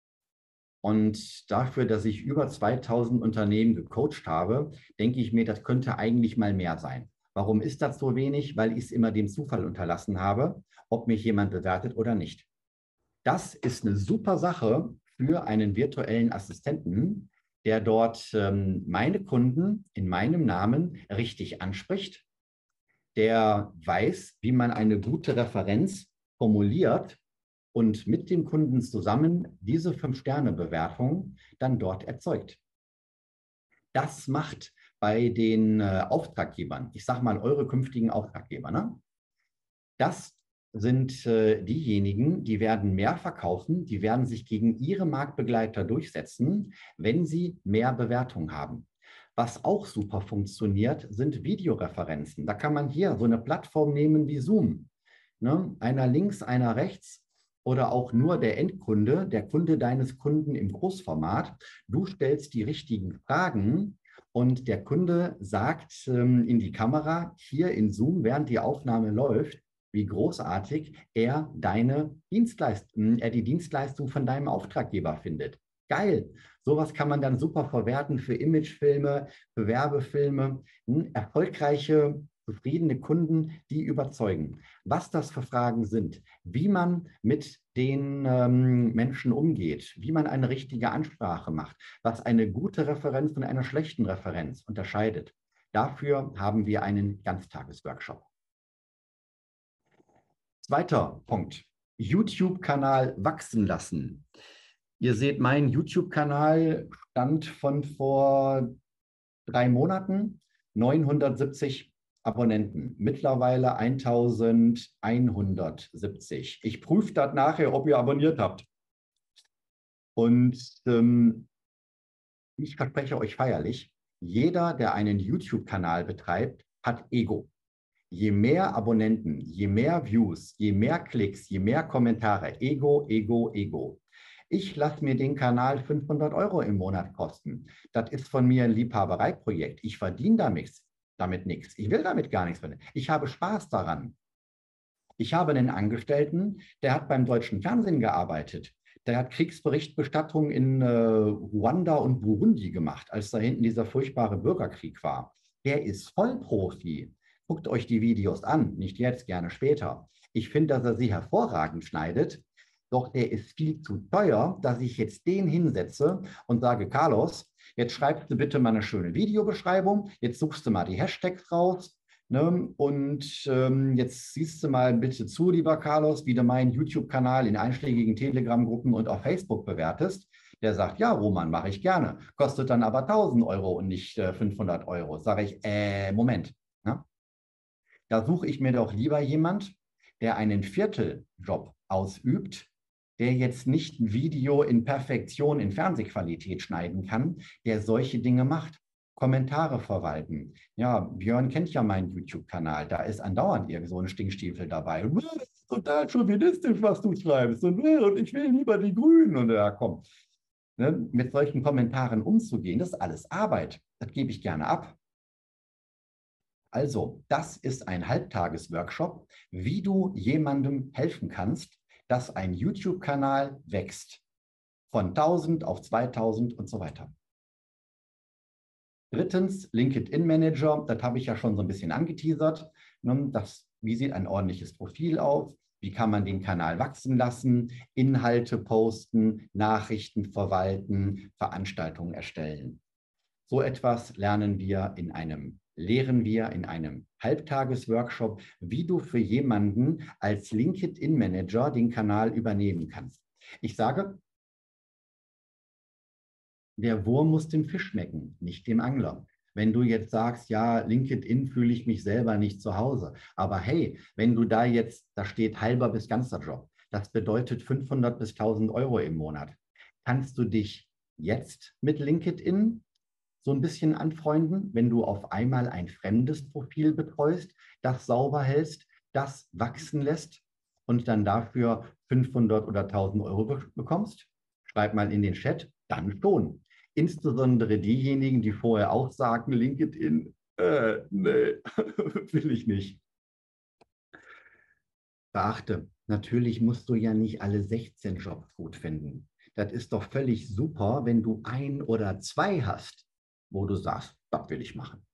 Und dafür, dass ich über zweitausend Unternehmen gecoacht habe, denke ich mir, das könnte eigentlich mal mehr sein. Warum ist das so wenig? Weil ich es immer dem Zufall unterlassen habe, ob mich jemand bewertet oder nicht. Das ist eine super Sache für einen virtuellen Assistenten, der dort ähm, meine Kunden in meinem Namen richtig anspricht, der weiß, wie man eine gute Referenz formuliert und mit dem Kunden zusammen diese Fünf-Sterne-Bewertung dann dort erzeugt. Das macht bei den äh, Auftraggebern, ich sage mal eure künftigen Auftraggeber, ne? Das sind äh, diejenigen, die werden mehr verkaufen, die werden sich gegen ihre Marktbegleiter durchsetzen, wenn sie mehr Bewertung haben. Was auch super funktioniert, sind Videoreferenzen. Da kann man hier so eine Plattform nehmen wie Zoom. Ne? Einer links, einer rechts oder auch nur der Endkunde, der Kunde deines Kunden im Großformat. Du stellst die richtigen Fragen und der Kunde sagt ähm, in die Kamera, hier in Zoom, während die Aufnahme läuft, wie großartig er deine Dienstleistung, er die Dienstleistung von deinem Auftraggeber findet. Geil. Sowas kann man dann super verwerten für Imagefilme, für Werbefilme. Hm, erfolgreiche, zufriedene Kunden, die überzeugen. Was das für Fragen sind, wie man mit den ähm, Menschen umgeht, wie man eine richtige Ansprache macht, was eine gute Referenz von einer schlechten Referenz unterscheidet. Dafür haben wir einen Ganztagesworkshop. Zweiter Punkt, YouTube-Kanal wachsen lassen. Ihr seht, mein YouTube-Kanal stand von vor drei Monaten, neunhundertsiebzig Abonnenten, mittlerweile eintausendeinhundertsiebzig. Ich prüfe das nachher, ob ihr abonniert habt. Und ähm, ich verspreche euch feierlich, jeder, der einen YouTube-Kanal betreibt, hat Ego. Je mehr Abonnenten, je mehr Views, je mehr Klicks, je mehr Kommentare, Ego, Ego, Ego. Ich lasse mir den Kanal fünfhundert Euro im Monat kosten. Das ist von mir ein Liebhabereiprojekt. Ich verdiene damit, damit nichts. Ich will damit gar nichts verdienen. Ich habe Spaß daran. Ich habe einen Angestellten, der hat beim deutschen Fernsehen gearbeitet. Der hat Kriegsberichterstattung in äh, Ruanda und Burundi gemacht, als da hinten dieser furchtbare Bürgerkrieg war. Der ist Vollprofi. Guckt euch die Videos an, nicht jetzt, gerne später. Ich finde, dass er sie hervorragend schneidet, doch der ist viel zu teuer, dass ich jetzt den hinsetze und sage, Carlos, jetzt schreibst du bitte mal eine schöne Videobeschreibung, jetzt suchst du mal die Hashtags raus, ne? Und ähm, jetzt siehst du mal bitte zu, lieber Carlos, wie du meinen YouTube-Kanal in einschlägigen Telegram-Gruppen und auf Facebook bewertest. Der sagt, ja, Roman, mache ich gerne. Kostet dann aber tausend Euro und nicht äh, fünfhundert Euro. Sage ich, äh, Moment. Ne? Da suche ich mir doch lieber jemand, der einen Vierteljob ausübt, der jetzt nicht ein Video in Perfektion in Fernsehqualität schneiden kann, der solche Dinge macht. Kommentare verwalten. Ja, Björn kennt ja meinen YouTube-Kanal. Da ist andauernd irgend so ein Stinkstiefel dabei. Und, das ist total chauvinistisch, was du schreibst. Und, und ich will lieber die Grünen. Und ja, komm. Ne, mit solchen Kommentaren umzugehen, das ist alles Arbeit. Das gebe ich gerne ab. Also, das ist ein Halbtagesworkshop, wie du jemandem helfen kannst, dass ein YouTube-Kanal wächst. Von tausend auf zweitausend und so weiter. Drittens, LinkedIn Manager, das habe ich ja schon so ein bisschen angeteasert. Das, wie sieht ein ordentliches Profil aus? Wie kann man den Kanal wachsen lassen? Inhalte posten, Nachrichten verwalten, Veranstaltungen erstellen. So etwas lernen wir in einem, lehren wir in einem Halbtagesworkshop, wie du für jemanden als LinkedIn Manager den Kanal übernehmen kannst. Ich sage, der Wurm muss dem Fisch schmecken, nicht dem Angler. Wenn du jetzt sagst, ja, LinkedIn fühle ich mich selber nicht zu Hause. Aber hey, wenn du da jetzt, da steht halber bis ganzer Job, das bedeutet fünfhundert bis tausend Euro im Monat. Kannst du dich jetzt mit LinkedIn so ein bisschen anfreunden, wenn du auf einmal ein fremdes Profil betreust, das sauber hältst, das wachsen lässt und dann dafür fünfhundert oder tausend Euro bekommst? Schreib mal in den Chat, dann schon. Insbesondere diejenigen, die vorher auch sagen, LinkedIn, äh, nee, will ich nicht. Beachte, natürlich musst du ja nicht alle sechzehn Jobs gut finden. Das ist doch völlig super, wenn du ein oder zwei hast, wo du sagst, das will ich machen.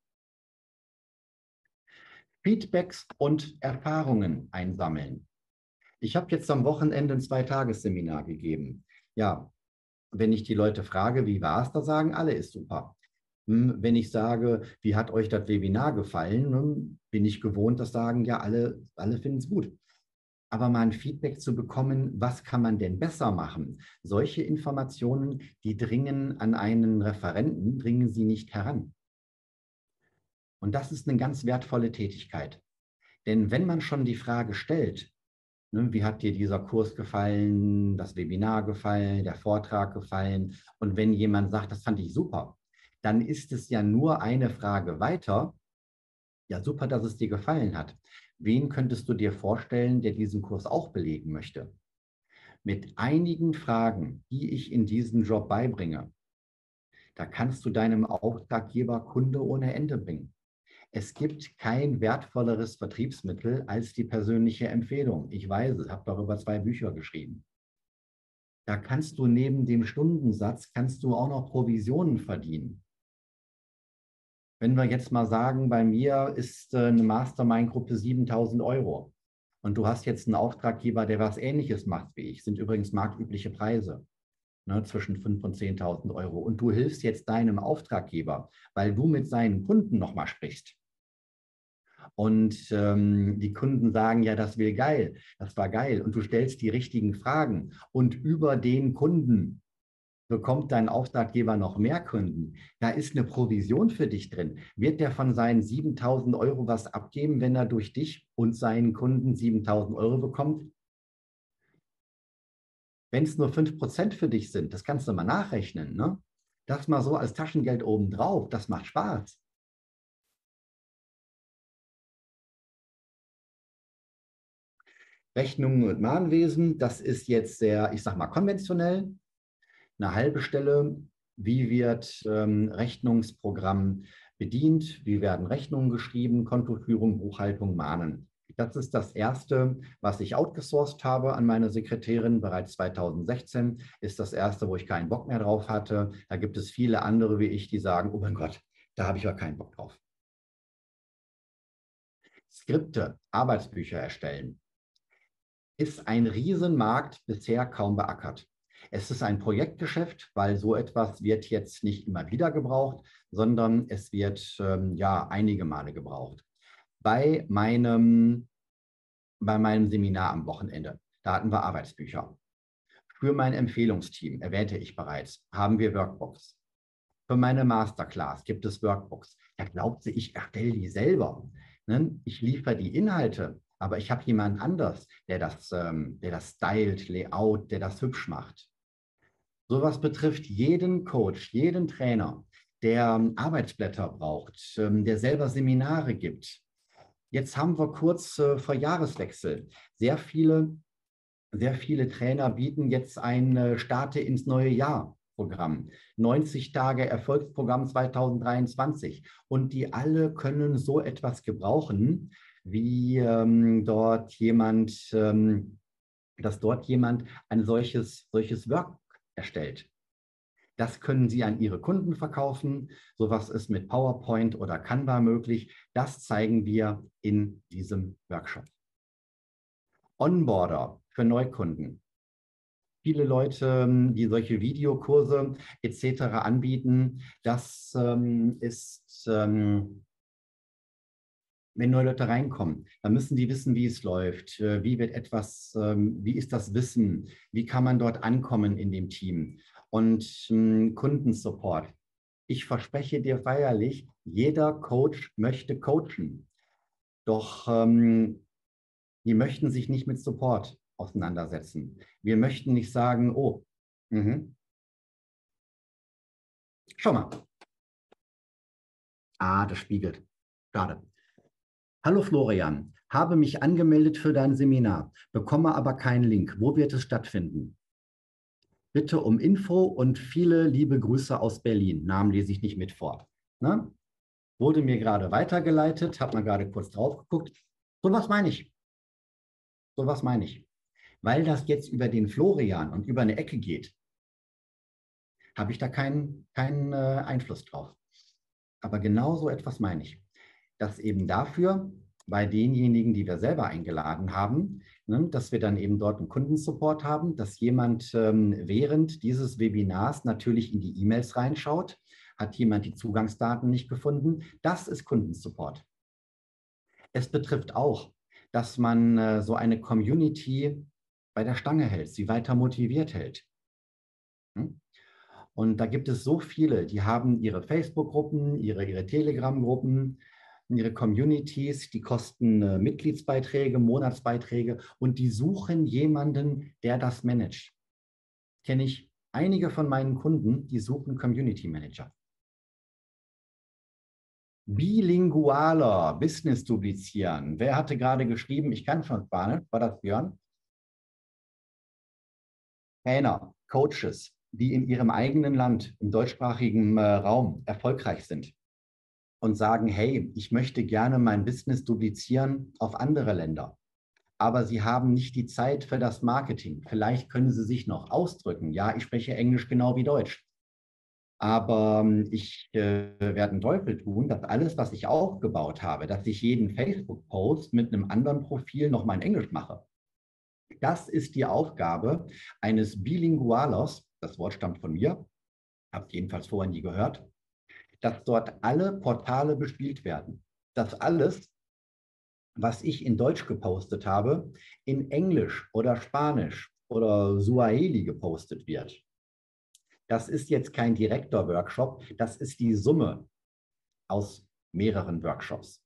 Feedbacks und Erfahrungen einsammeln. Ich habe jetzt am Wochenende ein Zweitagesseminar gegeben. Ja, wenn ich die Leute frage, wie war es, da sagen alle, ist super. Wenn ich sage, wie hat euch das Webinar gefallen, bin ich gewohnt, dass sagen, ja, alle, alle finden es gut. Aber mal ein Feedback zu bekommen, was kann man denn besser machen? Solche Informationen, die dringen an einen Referenten, dringen sie nicht heran. Und das ist eine ganz wertvolle Tätigkeit. Denn wenn man schon die Frage stellt, ne, wie hat dir dieser Kurs gefallen, das Webinar gefallen, der Vortrag gefallen? Und wenn jemand sagt, das fand ich super, dann ist es ja nur eine Frage weiter. Ja, super, dass es dir gefallen hat. Wen könntest du dir vorstellen, der diesen Kurs auch belegen möchte? Mit einigen Fragen, die ich in diesem Job beibringe, da kannst du deinem Auftraggeber Kunde ohne Ende bringen. Es gibt kein wertvolleres Vertriebsmittel als die persönliche Empfehlung. Ich weiß, ich habe darüber zwei Bücher geschrieben. Da kannst du neben dem Stundensatz, kannst du auch noch Provisionen verdienen. Wenn wir jetzt mal sagen, bei mir ist eine Mastermind-Gruppe siebentausend Euro und du hast jetzt einen Auftraggeber, der was Ähnliches macht wie ich, sind übrigens marktübliche Preise, ne, zwischen fünftausend und zehntausend Euro. Und du hilfst jetzt deinem Auftraggeber, weil du mit seinen Kunden nochmal sprichst. Und ähm, die Kunden sagen, ja, das will geil, das war geil. Und du stellst die richtigen Fragen. Und über den Kunden bekommt dein Auftraggeber noch mehr Kunden. Da ist eine Provision für dich drin. Wird der von seinen siebentausend Euro was abgeben, wenn er durch dich und seinen Kunden siebentausend Euro bekommt? Wenn es nur fünf Prozent für dich sind, das kannst du mal nachrechnen. Ne? Das mal so als Taschengeld obendrauf, das macht Spaß. Rechnungen und Mahnwesen, das ist jetzt sehr, ich sag mal, konventionell. Eine halbe Stelle, wie wird ähm, Rechnungsprogramm bedient, wie werden Rechnungen geschrieben, Kontoführung, Buchhaltung, Mahnen. Das ist das Erste, was ich outgesourced habe an meine Sekretärin. Bereits zweitausendsechzehn ist das Erste, wo ich keinen Bock mehr drauf hatte. Da gibt es viele andere wie ich, die sagen, oh mein Gott, da habe ich aber keinen Bock drauf. Skripte, Arbeitsbücher erstellen, ist ein Riesenmarkt, bisher kaum beackert. Es ist ein Projektgeschäft, weil so etwas wird jetzt nicht immer wieder gebraucht, sondern es wird ähm, ja einige Male gebraucht. Bei meinem, bei meinem Seminar am Wochenende, da hatten wir Arbeitsbücher. Für mein Empfehlungsteam, erwähnte ich bereits, haben wir Workbooks. Für meine Masterclass gibt es Workbooks. Da glaubt sie, ich erstelle die selber. Ne? Ich liefere die Inhalte, aber ich habe jemanden anders, der das, ähm, der das stylt, Layout, der das hübsch macht. Sowas betrifft jeden Coach, jeden Trainer, der ähm, Arbeitsblätter braucht, ähm, der selber Seminare gibt. Jetzt haben wir kurz äh, vor Jahreswechsel. Sehr viele, sehr viele Trainer bieten jetzt ein äh, Starte ins neue Jahr Programm, neunzig Tage Erfolgsprogramm zweitausenddreiundzwanzig. Und die alle können so etwas gebrauchen, wie ähm, dort jemand, ähm, dass dort jemand ein solches, solches Workbook erstellt. Das können Sie an Ihre Kunden verkaufen. Sowas ist mit PowerPoint oder Canva möglich. Das zeigen wir in diesem Workshop. Onboarder für Neukunden. Viele Leute, die solche Videokurse et cetera anbieten, das ähm, ist, ähm, wenn neue Leute reinkommen, dann müssen die wissen, wie es läuft, äh, wie wird etwas, ähm, wie ist das Wissen, wie kann man dort ankommen in dem Team und ähm, Kundensupport. Ich verspreche dir feierlich, jeder Coach möchte coachen, doch ähm, die möchten sich nicht mit Support auseinandersetzen. Wir möchten nicht sagen, oh, mhm. Schau mal. Ah, das spiegelt. Schade. Hallo Florian, habe mich angemeldet für dein Seminar, bekomme aber keinen Link. Wo wird es stattfinden? Bitte um Info und viele liebe Grüße aus Berlin. Namen lese ich nicht mit vor. Ne? Wurde mir gerade weitergeleitet, habe mal gerade kurz drauf geguckt. So was meine ich. So was meine ich. Weil das jetzt über den Florian und über eine Ecke geht, habe ich da keinen, keinen äh, Einfluss drauf. Aber genau so etwas meine ich. Dass eben dafür bei denjenigen, die wir selber eingeladen haben, ne, dass wir dann eben dort einen Kundensupport haben, dass jemand ähm, während dieses Webinars natürlich in die E-Mails reinschaut, hat jemand die Zugangsdaten nicht gefunden. Das ist Kundensupport. Es betrifft auch, dass man äh, so eine Community bei der Stange hält, sie weiter motiviert hält. Hm? Und da gibt es so viele, die haben ihre Facebook-Gruppen, ihre, ihre Telegram-Gruppen, ihre Communities, die kosten äh, Mitgliedsbeiträge, Monatsbeiträge und die suchen jemanden, der das managt. Kenne ich einige von meinen Kunden, die suchen Community Manager. Bilingualer, Business duplizieren. Wer hatte gerade geschrieben, ich kann schon Spanisch? War das Björn? Trainer, Coaches, die in ihrem eigenen Land, im deutschsprachigen äh, Raum erfolgreich sind und sagen, hey, ich möchte gerne mein Business duplizieren auf andere Länder. Aber sie haben nicht die Zeit für das Marketing. Vielleicht können sie sich noch ausdrücken. Ja, ich spreche Englisch genau wie Deutsch. Aber ähm, ich äh, werde einen Teufel tun, dass alles, was ich aufgebaut habe, dass ich jeden Facebook-Post mit einem anderen Profil noch mal in Englisch mache. Das ist die Aufgabe eines Bilingualers, das Wort stammt von mir, habe es jedenfalls vorher nie gehört, dass dort alle Portale bespielt werden. Dass alles, was ich in Deutsch gepostet habe, in Englisch oder Spanisch oder Suaheli gepostet wird. Das ist jetzt kein direkter Workshop, das ist die Summe aus mehreren Workshops.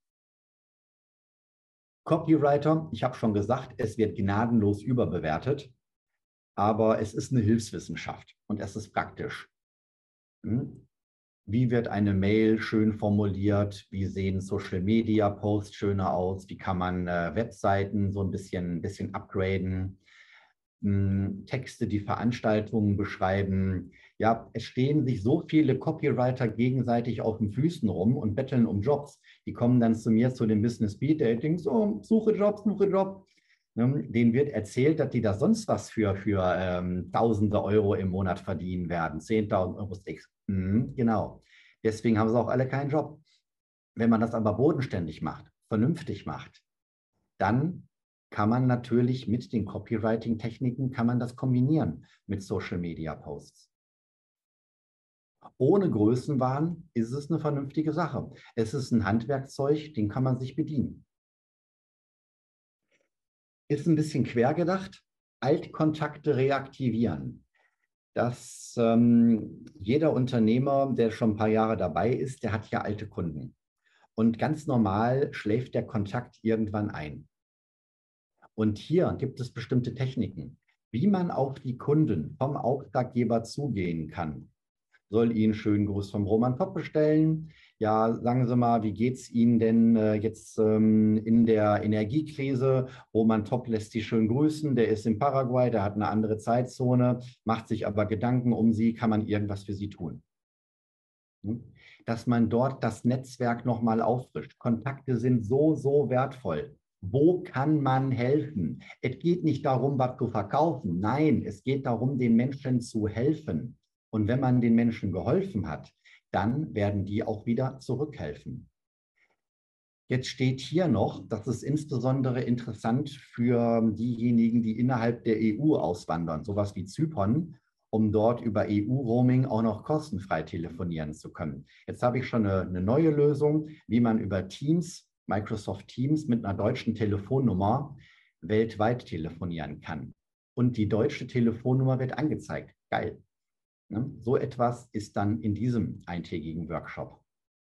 Copywriter, ich habe schon gesagt, es wird gnadenlos überbewertet, aber es ist eine Hilfswissenschaft und es ist praktisch. Hm? Wie wird eine Mail schön formuliert? Wie sehen Social-Media-Posts schöner aus? Wie kann man äh, Webseiten so ein bisschen, ein bisschen upgraden? Hm, Texte, die Veranstaltungen beschreiben. Ja, es stehen sich so viele Copywriter gegenseitig auf den Füßen rum und betteln um Jobs. Die kommen dann zu mir zu dem Business Beat Dating, so, suche Job, suche Job. Ne, denen wird erzählt, dass die da sonst was für, für ähm, Tausende Euro im Monat verdienen werden. zehntausend Euro Sticks. Mhm, genau. Deswegen haben sie auch alle keinen Job. Wenn man das aber bodenständig macht, vernünftig macht, dann kann man natürlich mit den Copywriting-Techniken, kann man das kombinieren mit Social-Media-Posts. Ohne Größenwahn ist es eine vernünftige Sache. Es ist ein Handwerkszeug, den kann man sich bedienen. Ist ein bisschen quer gedacht. Altkontakte reaktivieren. Dass ähm, jeder Unternehmer, der schon ein paar Jahre dabei ist, der hat ja alte Kunden. Und ganz normal schläft der Kontakt irgendwann ein. Und hier gibt es bestimmte Techniken, wie man auf die Kunden vom Auftraggeber zugehen kann. Soll Ihnen schönen Gruß vom Roman Top bestellen. Ja, sagen Sie mal, wie geht es Ihnen denn äh, jetzt ähm, in der Energiekrise? Roman Top lässt Sie schön grüßen. Der ist in Paraguay, der hat eine andere Zeitzone, macht sich aber Gedanken um Sie. Kann man irgendwas für Sie tun? Hm? Dass man dort das Netzwerk nochmal auffrischt. Kontakte sind so, so wertvoll. Wo kann man helfen? Es geht nicht darum, was zu verkaufen. Nein, es geht darum, den Menschen zu helfen. Und wenn man den Menschen geholfen hat, dann werden die auch wieder zurückhelfen. Jetzt steht hier noch, das ist insbesondere interessant für diejenigen, die innerhalb der E U auswandern, sowas wie Zypern, um dort über E U-Roaming auch noch kostenfrei telefonieren zu können. Jetzt habe ich schon eine, eine neue Lösung, wie man über Teams, Microsoft Teams mit einer deutschen Telefonnummer weltweit telefonieren kann. Und die deutsche Telefonnummer wird angezeigt. Geil. Ne? So etwas ist dann in diesem eintägigen Workshop.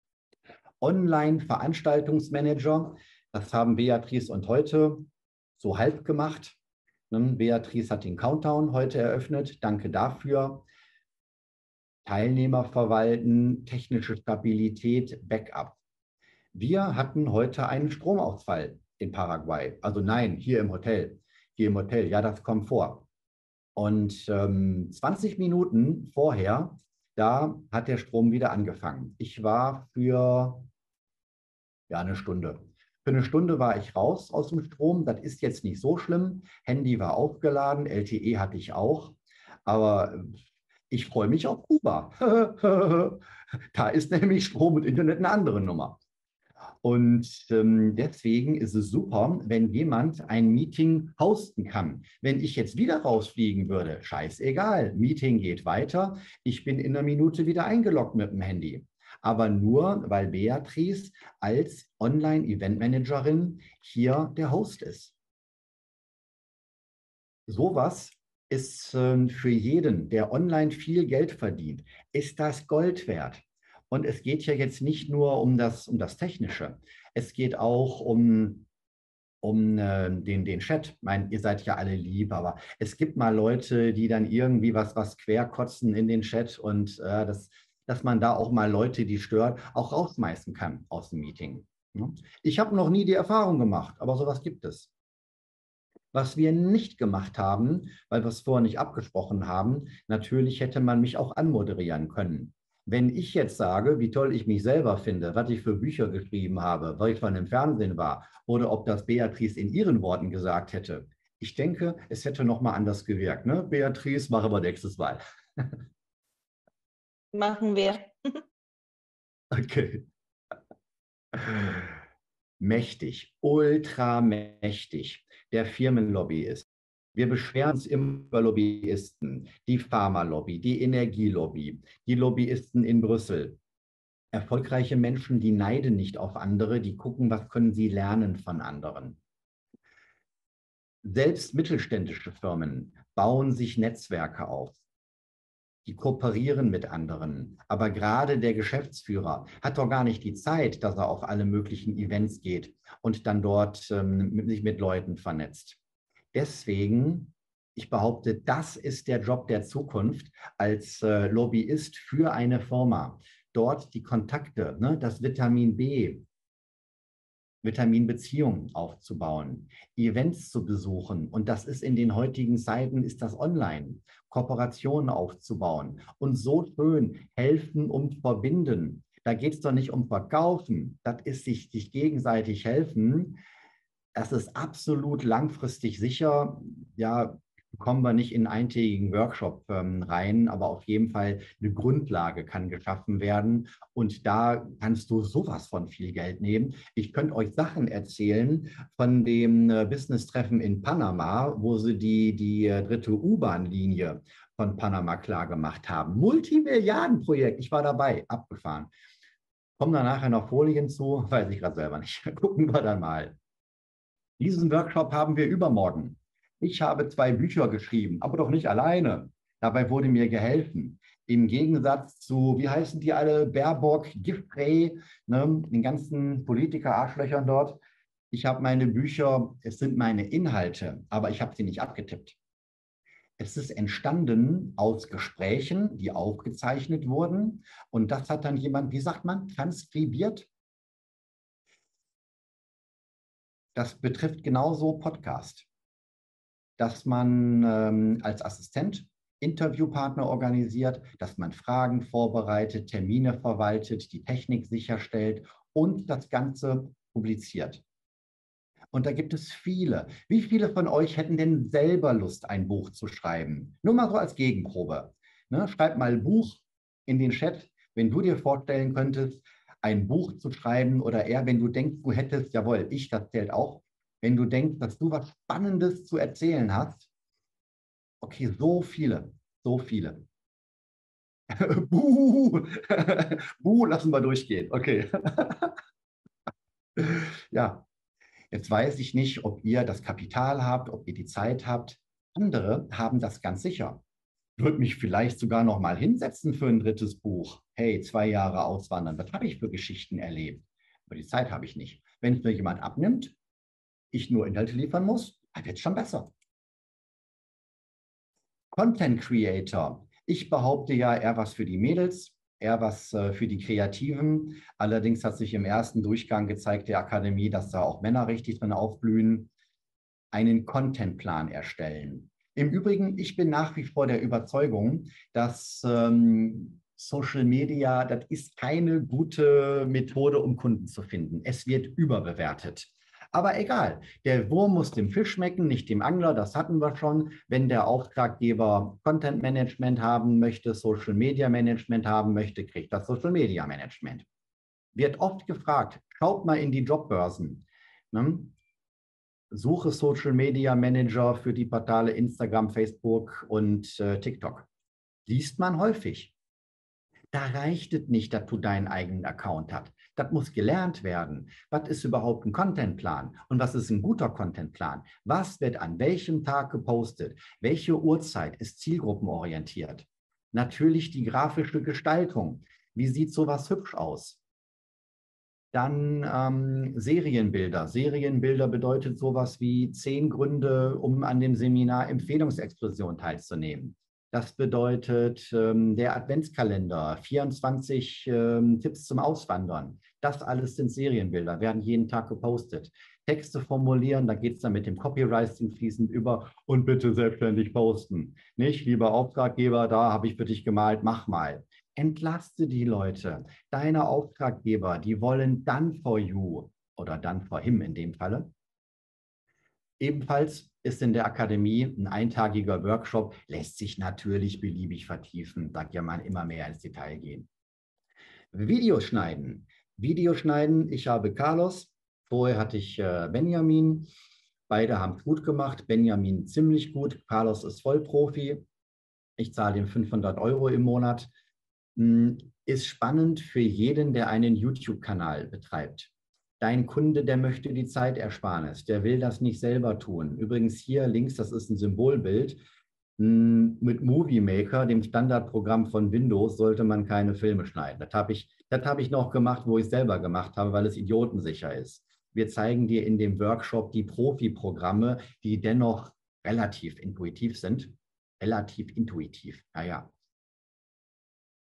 Online-Veranstaltungsmanager, das haben Beatrice und heute so halb gemacht. Beatrice hat den Countdown heute eröffnet. Danke dafür. Teilnehmer verwalten, technische Stabilität, Backup. Wir hatten heute einen Stromausfall in Paraguay. Also nein, hier im Hotel. Hier im Hotel, ja, das kommt vor. Und ähm, zwanzig Minuten vorher, da hat der Strom wieder angefangen. Ich war für ja, eine Stunde. Für eine Stunde war ich raus aus dem Strom. Das ist jetzt nicht so schlimm. Handy war aufgeladen, L T E hatte ich auch. Aber ich freue mich auf Kuba. Da ist nämlich Strom und Internet eine andere Nummer. Und ähm, deswegen ist es super, wenn jemand ein Meeting hosten kann. Wenn ich jetzt wieder rausfliegen würde, scheißegal, Meeting geht weiter. Ich bin in einer Minute wieder eingeloggt mit dem Handy. Aber nur, weil Beatrice als Online-Event-Managerin hier der Host ist. Sowas ist äh, für jeden, der online viel Geld verdient, ist das Gold wert. Und es geht ja jetzt nicht nur um das, um das Technische. Es geht auch um, um äh, den, den Chat. Ich meine, ihr seid ja alle lieb, aber es gibt mal Leute, die dann irgendwie was, was querkotzen in den Chat und äh, das, dass man da auch mal Leute, die stört, auch rausschmeißen kann aus dem Meeting. Ne? Ich habe noch nie die Erfahrung gemacht, aber sowas gibt es. Was wir nicht gemacht haben, weil wir es vorher nicht abgesprochen haben, natürlich hätte man mich auch anmoderieren können. Wenn ich jetzt sage, wie toll ich mich selber finde, was ich für Bücher geschrieben habe, weil ich schon im Fernsehen war, oder ob das Beatrice in ihren Worten gesagt hätte, ich denke, es hätte nochmal anders gewirkt. Ne? Beatrice, machen wir nächstes Mal. Machen wir. Okay. Mächtig, ultramächtig. Der Firmenlobbyist. Wir beschweren uns immer über Lobbyisten, die Pharmalobby, die Energielobby, die Lobbyisten in Brüssel. Erfolgreiche Menschen, die neiden nicht auf andere, die gucken, was können sie lernen von anderen. Selbst mittelständische Firmen bauen sich Netzwerke auf. Die kooperieren mit anderen. Aber gerade der Geschäftsführer hat doch gar nicht die Zeit, dass er auf alle möglichen Events geht und dann dort ähm, sich mit Leuten vernetzt. Deswegen, ich behaupte, das ist der Job der Zukunft als äh, Lobbyist für eine Firma. Dort die Kontakte, ne, das Vitamin B Vitaminbeziehungen aufzubauen, Events zu besuchen. Und das ist in den heutigen Zeiten, ist das online, Kooperationen aufzubauen und so schön helfen und verbinden. Da geht es doch nicht um Verkaufen, das ist sich, sich gegenseitig helfen. Das ist absolut langfristig sicher. Ja, kommen wir nicht in einen eintägigen Workshop ähm, rein, aber auf jeden Fall eine Grundlage kann geschaffen werden. Und da kannst du sowas von viel Geld nehmen. Ich könnte euch Sachen erzählen von dem äh, Business-Treffen in Panama, wo sie die, die äh, dritte U-Bahn-Linie von Panama klar gemacht haben. Multimilliardenprojekt. Ich war dabei, abgefahren. Kommen da nachher noch Folien zu? Weiß ich gerade selber nicht. Gucken wir dann mal. Diesen Workshop haben wir übermorgen. Ich habe zwei Bücher geschrieben, aber doch nicht alleine. Dabei wurde mir geholfen. Im Gegensatz zu, wie heißen die alle, Baerbock, Giffey, ne, den ganzen Politiker-Arschlöchern dort. Ich habe meine Bücher, es sind meine Inhalte, aber ich habe sie nicht abgetippt. Es ist entstanden aus Gesprächen, die aufgezeichnet wurden. Und das hat dann jemand, wie sagt man, transkribiert. Das betrifft genauso Podcast, dass man ähm, als Assistent Interviewpartner organisiert, dass man Fragen vorbereitet, Termine verwaltet, die Technik sicherstellt und das Ganze publiziert. Und da gibt es viele. Wie viele von euch hätten denn selber Lust, ein Buch zu schreiben? Nur mal so als Gegenprobe. Ne? Schreib mal ein Buch in den Chat, wenn du dir vorstellen könntest, ein Buch zu schreiben oder eher, wenn du denkst, du hättest, jawohl, ich, das zählt auch, wenn du denkst, dass du was Spannendes zu erzählen hast. Okay, so viele, so viele. Buh, Buh, lassen wir durchgehen. Okay. Ja, jetzt weiß ich nicht, ob ihr das Kapital habt, ob ihr die Zeit habt. Andere haben das ganz sicher. Ich würde mich vielleicht sogar noch mal hinsetzen für ein drittes Buch. Hey, zwei Jahre auswandern, was habe ich für Geschichten erlebt? Aber die Zeit habe ich nicht. Wenn es mir jemand abnimmt, ich nur Inhalte liefern muss, dann wird es schon besser. Content Creator. Ich behaupte ja eher was für die Mädels, eher was äh, für die Kreativen. Allerdings hat sich im ersten Durchgang gezeigt der Akademie, dass da auch Männer richtig drin aufblühen. Einen Contentplan erstellen. Im Übrigen, ich bin nach wie vor der Überzeugung, dass ähm, Social Media, das ist keine gute Methode, um Kunden zu finden. Es wird überbewertet. Aber egal, der Wurm muss dem Fisch schmecken, nicht dem Angler, das hatten wir schon. Wenn der Auftraggeber Content Management haben möchte, Social Media Management haben möchte, kriegt das Social Media Management. Wird oft gefragt, schaut mal in die Jobbörsen. Ne? Suche Social Media Manager für die Portale Instagram, Facebook und äh, TikTok. Liest man häufig. Da reicht es nicht, dass du deinen eigenen Account hast. Das muss gelernt werden. Was ist überhaupt ein Contentplan? Und was ist ein guter Contentplan? Was wird an welchem Tag gepostet? Welche Uhrzeit ist zielgruppenorientiert? Natürlich die grafische Gestaltung. Wie sieht sowas hübsch aus? Dann ähm, Serienbilder. Serienbilder bedeutet sowas wie zehn Gründe, um an dem Seminar Empfehlungsexplosion teilzunehmen. Das bedeutet ähm, der Adventskalender, vierundzwanzig ähm, Tipps zum Auswandern. Das alles sind Serienbilder, werden jeden Tag gepostet. Texte formulieren, da geht es dann mit dem Copywriting fließend über und bitte selbstständig posten. Nicht, lieber Auftraggeber, da habe ich für dich gemalt, mach mal. Entlaste die Leute. Deine Auftraggeber, die wollen done for you oder done for him in dem Falle. Ebenfalls ist in der Akademie ein eintagiger Workshop, lässt sich natürlich beliebig vertiefen. Da kann man immer mehr ins Detail gehen. Videoschneiden. Videoschneiden, ich habe Carlos, vorher hatte ich äh, Benjamin. Beide haben es gut gemacht. Benjamin ziemlich gut. Carlos ist Vollprofi. Ich zahle ihm fünfhundert Euro im Monat. Ist spannend für jeden, der einen YouTube-Kanal betreibt. Dein Kunde, der möchte die Zeitersparnis, der will das nicht selber tun. Übrigens hier links, das ist ein Symbolbild. Mit Movie Maker, dem Standardprogramm von Windows, sollte man keine Filme schneiden. Das habe ich, das habe ich noch gemacht, wo ich es selber gemacht habe, weil es idiotensicher ist. Wir zeigen dir in dem Workshop die Profi-Programme, die dennoch relativ intuitiv sind. Relativ intuitiv, naja.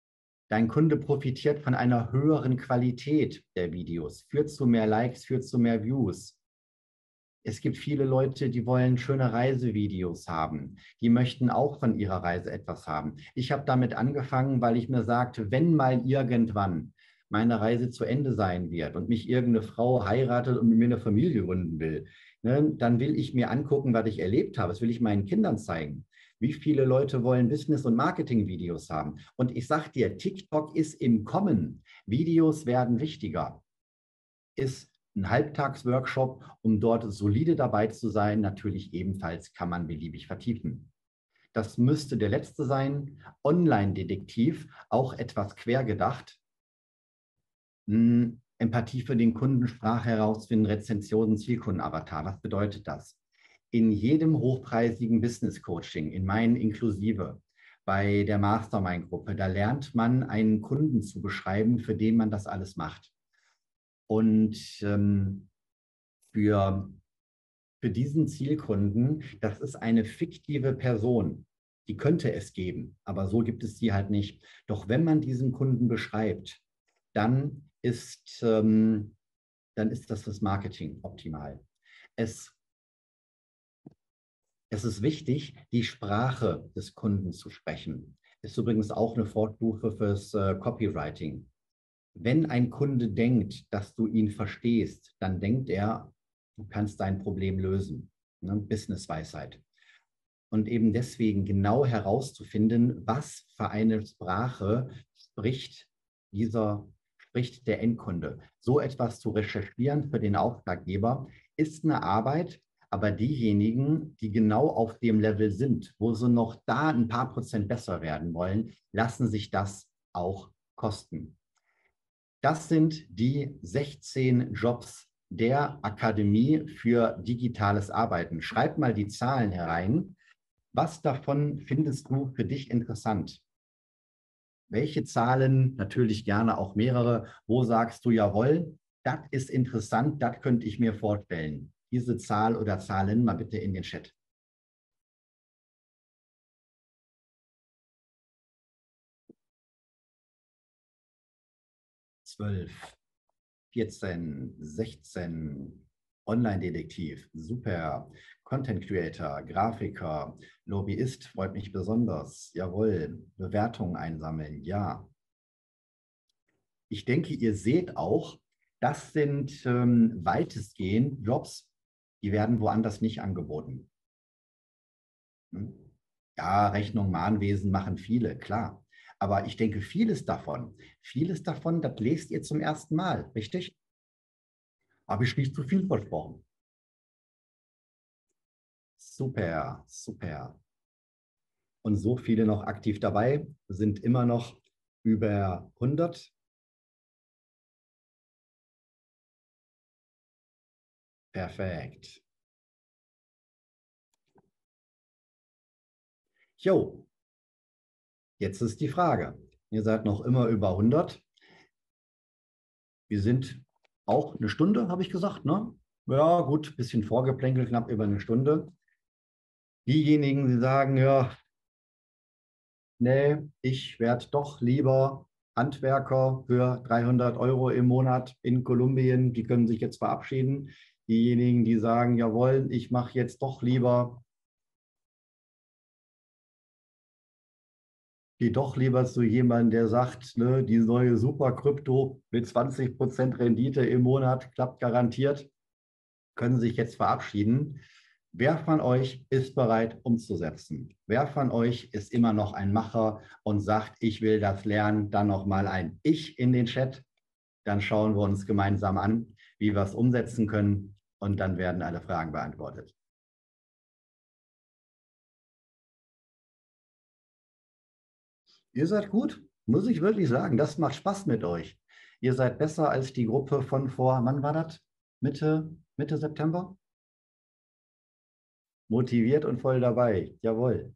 Dein Kunde profitiert von einer höheren Qualität der Videos, führt zu mehr Likes, führt zu mehr Views. Es gibt viele Leute, die wollen schöne Reisevideos haben. Die möchten auch von ihrer Reise etwas haben. Ich habe damit angefangen, weil ich mir sagte, wenn mal irgendwann meine Reise zu Ende sein wird und mich irgendeine Frau heiratet und mit mir eine Familie gründen will, ne, dann will ich mir angucken, was ich erlebt habe. Das will ich meinen Kindern zeigen. Wie viele Leute wollen Business- und Marketing-Videos haben? Und ich sage dir, TikTok ist im Kommen. Videos werden wichtiger. Ist ein Halbtagsworkshop, um dort solide dabei zu sein. Natürlich ebenfalls kann man beliebig vertiefen. Das müsste der letzte sein. Online-Detektiv, auch etwas quer gedacht. Hm, Empathie für den Kunden, Sprache herausfinden, Rezensionen, Zielkundenavatar. Was bedeutet das? In jedem hochpreisigen Business-Coaching, in meinen inklusive, bei der Mastermind-Gruppe, da lernt man einen Kunden zu beschreiben, für den man das alles macht. Und ähm, für, für diesen Zielkunden, das ist eine fiktive Person. Die könnte es geben, aber so gibt es sie halt nicht. Doch wenn man diesen Kunden beschreibt, dann ist, ähm, dann ist das das Marketing optimal. Es, es ist wichtig, die Sprache des Kunden zu sprechen. Ist übrigens auch eine Vorstufe fürs äh, Copywriting. Wenn ein Kunde denkt, dass du ihn verstehst, dann denkt er, du kannst dein Problem lösen. Ne? Business-Weisheit. Und eben deswegen genau herauszufinden, was für eine Sprache spricht dieser, spricht der Endkunde. So etwas zu recherchieren für den Auftraggeber ist eine Arbeit, aber diejenigen, die genau auf dem Level sind, wo sie noch da ein paar Prozent besser werden wollen, lassen sich das auch kosten. Das sind die sechzehn Jobs der Akademie für digitales Arbeiten. Schreib mal die Zahlen herein. Was davon findest du für dich interessant? Welche Zahlen, natürlich gerne auch mehrere, wo sagst du, jawohl, das ist interessant, das könnte ich mir vorstellen. Diese Zahl oder Zahlen mal bitte in den Chat. zwölf, vierzehn, sechzehn, Online-Detektiv, super. Content Creator, Grafiker, Lobbyist, freut mich besonders. Jawohl. Bewertungen einsammeln, ja. Ich denke, ihr seht auch, das sind ähm, weitestgehend Jobs, die werden woanders nicht angeboten. Hm? Ja, Rechnung, Mahnwesen machen viele, klar. Aber ich denke, vieles davon, vieles davon, das lest ihr zum ersten Mal, richtig? Habe ich nicht zu viel versprochen. Super, super. Und so viele noch aktiv dabei, sind immer noch über hundert. Perfekt. Jo, jetzt ist die Frage. Ihr seid noch immer über hundert. Wir sind auch eine Stunde, habe ich gesagt, ne? Ja, gut, bisschen vorgeplänkelt, knapp über eine Stunde. Diejenigen, die sagen, ja, nee, ich werde doch lieber Handwerker für dreihundert Euro im Monat in Kolumbien, die können sich jetzt verabschieden. Diejenigen, die sagen, jawohl, ich mache jetzt doch lieber, gehe doch lieber zu jemandem, der sagt, ne, die neue Super-Krypto mit zwanzig Prozent Rendite im Monat klappt garantiert, können sich jetzt verabschieden. Wer von euch ist bereit umzusetzen? Wer von euch ist immer noch ein Macher und sagt, ich will das lernen, dann nochmal ein Ich in den Chat. Dann schauen wir uns gemeinsam an, wie wir es umsetzen können und dann werden alle Fragen beantwortet. Ihr seid gut, muss ich wirklich sagen. Das macht Spaß mit euch. Ihr seid besser als die Gruppe von vor, wann war das? Mitte, Mitte September? Motiviert und voll dabei. Jawohl.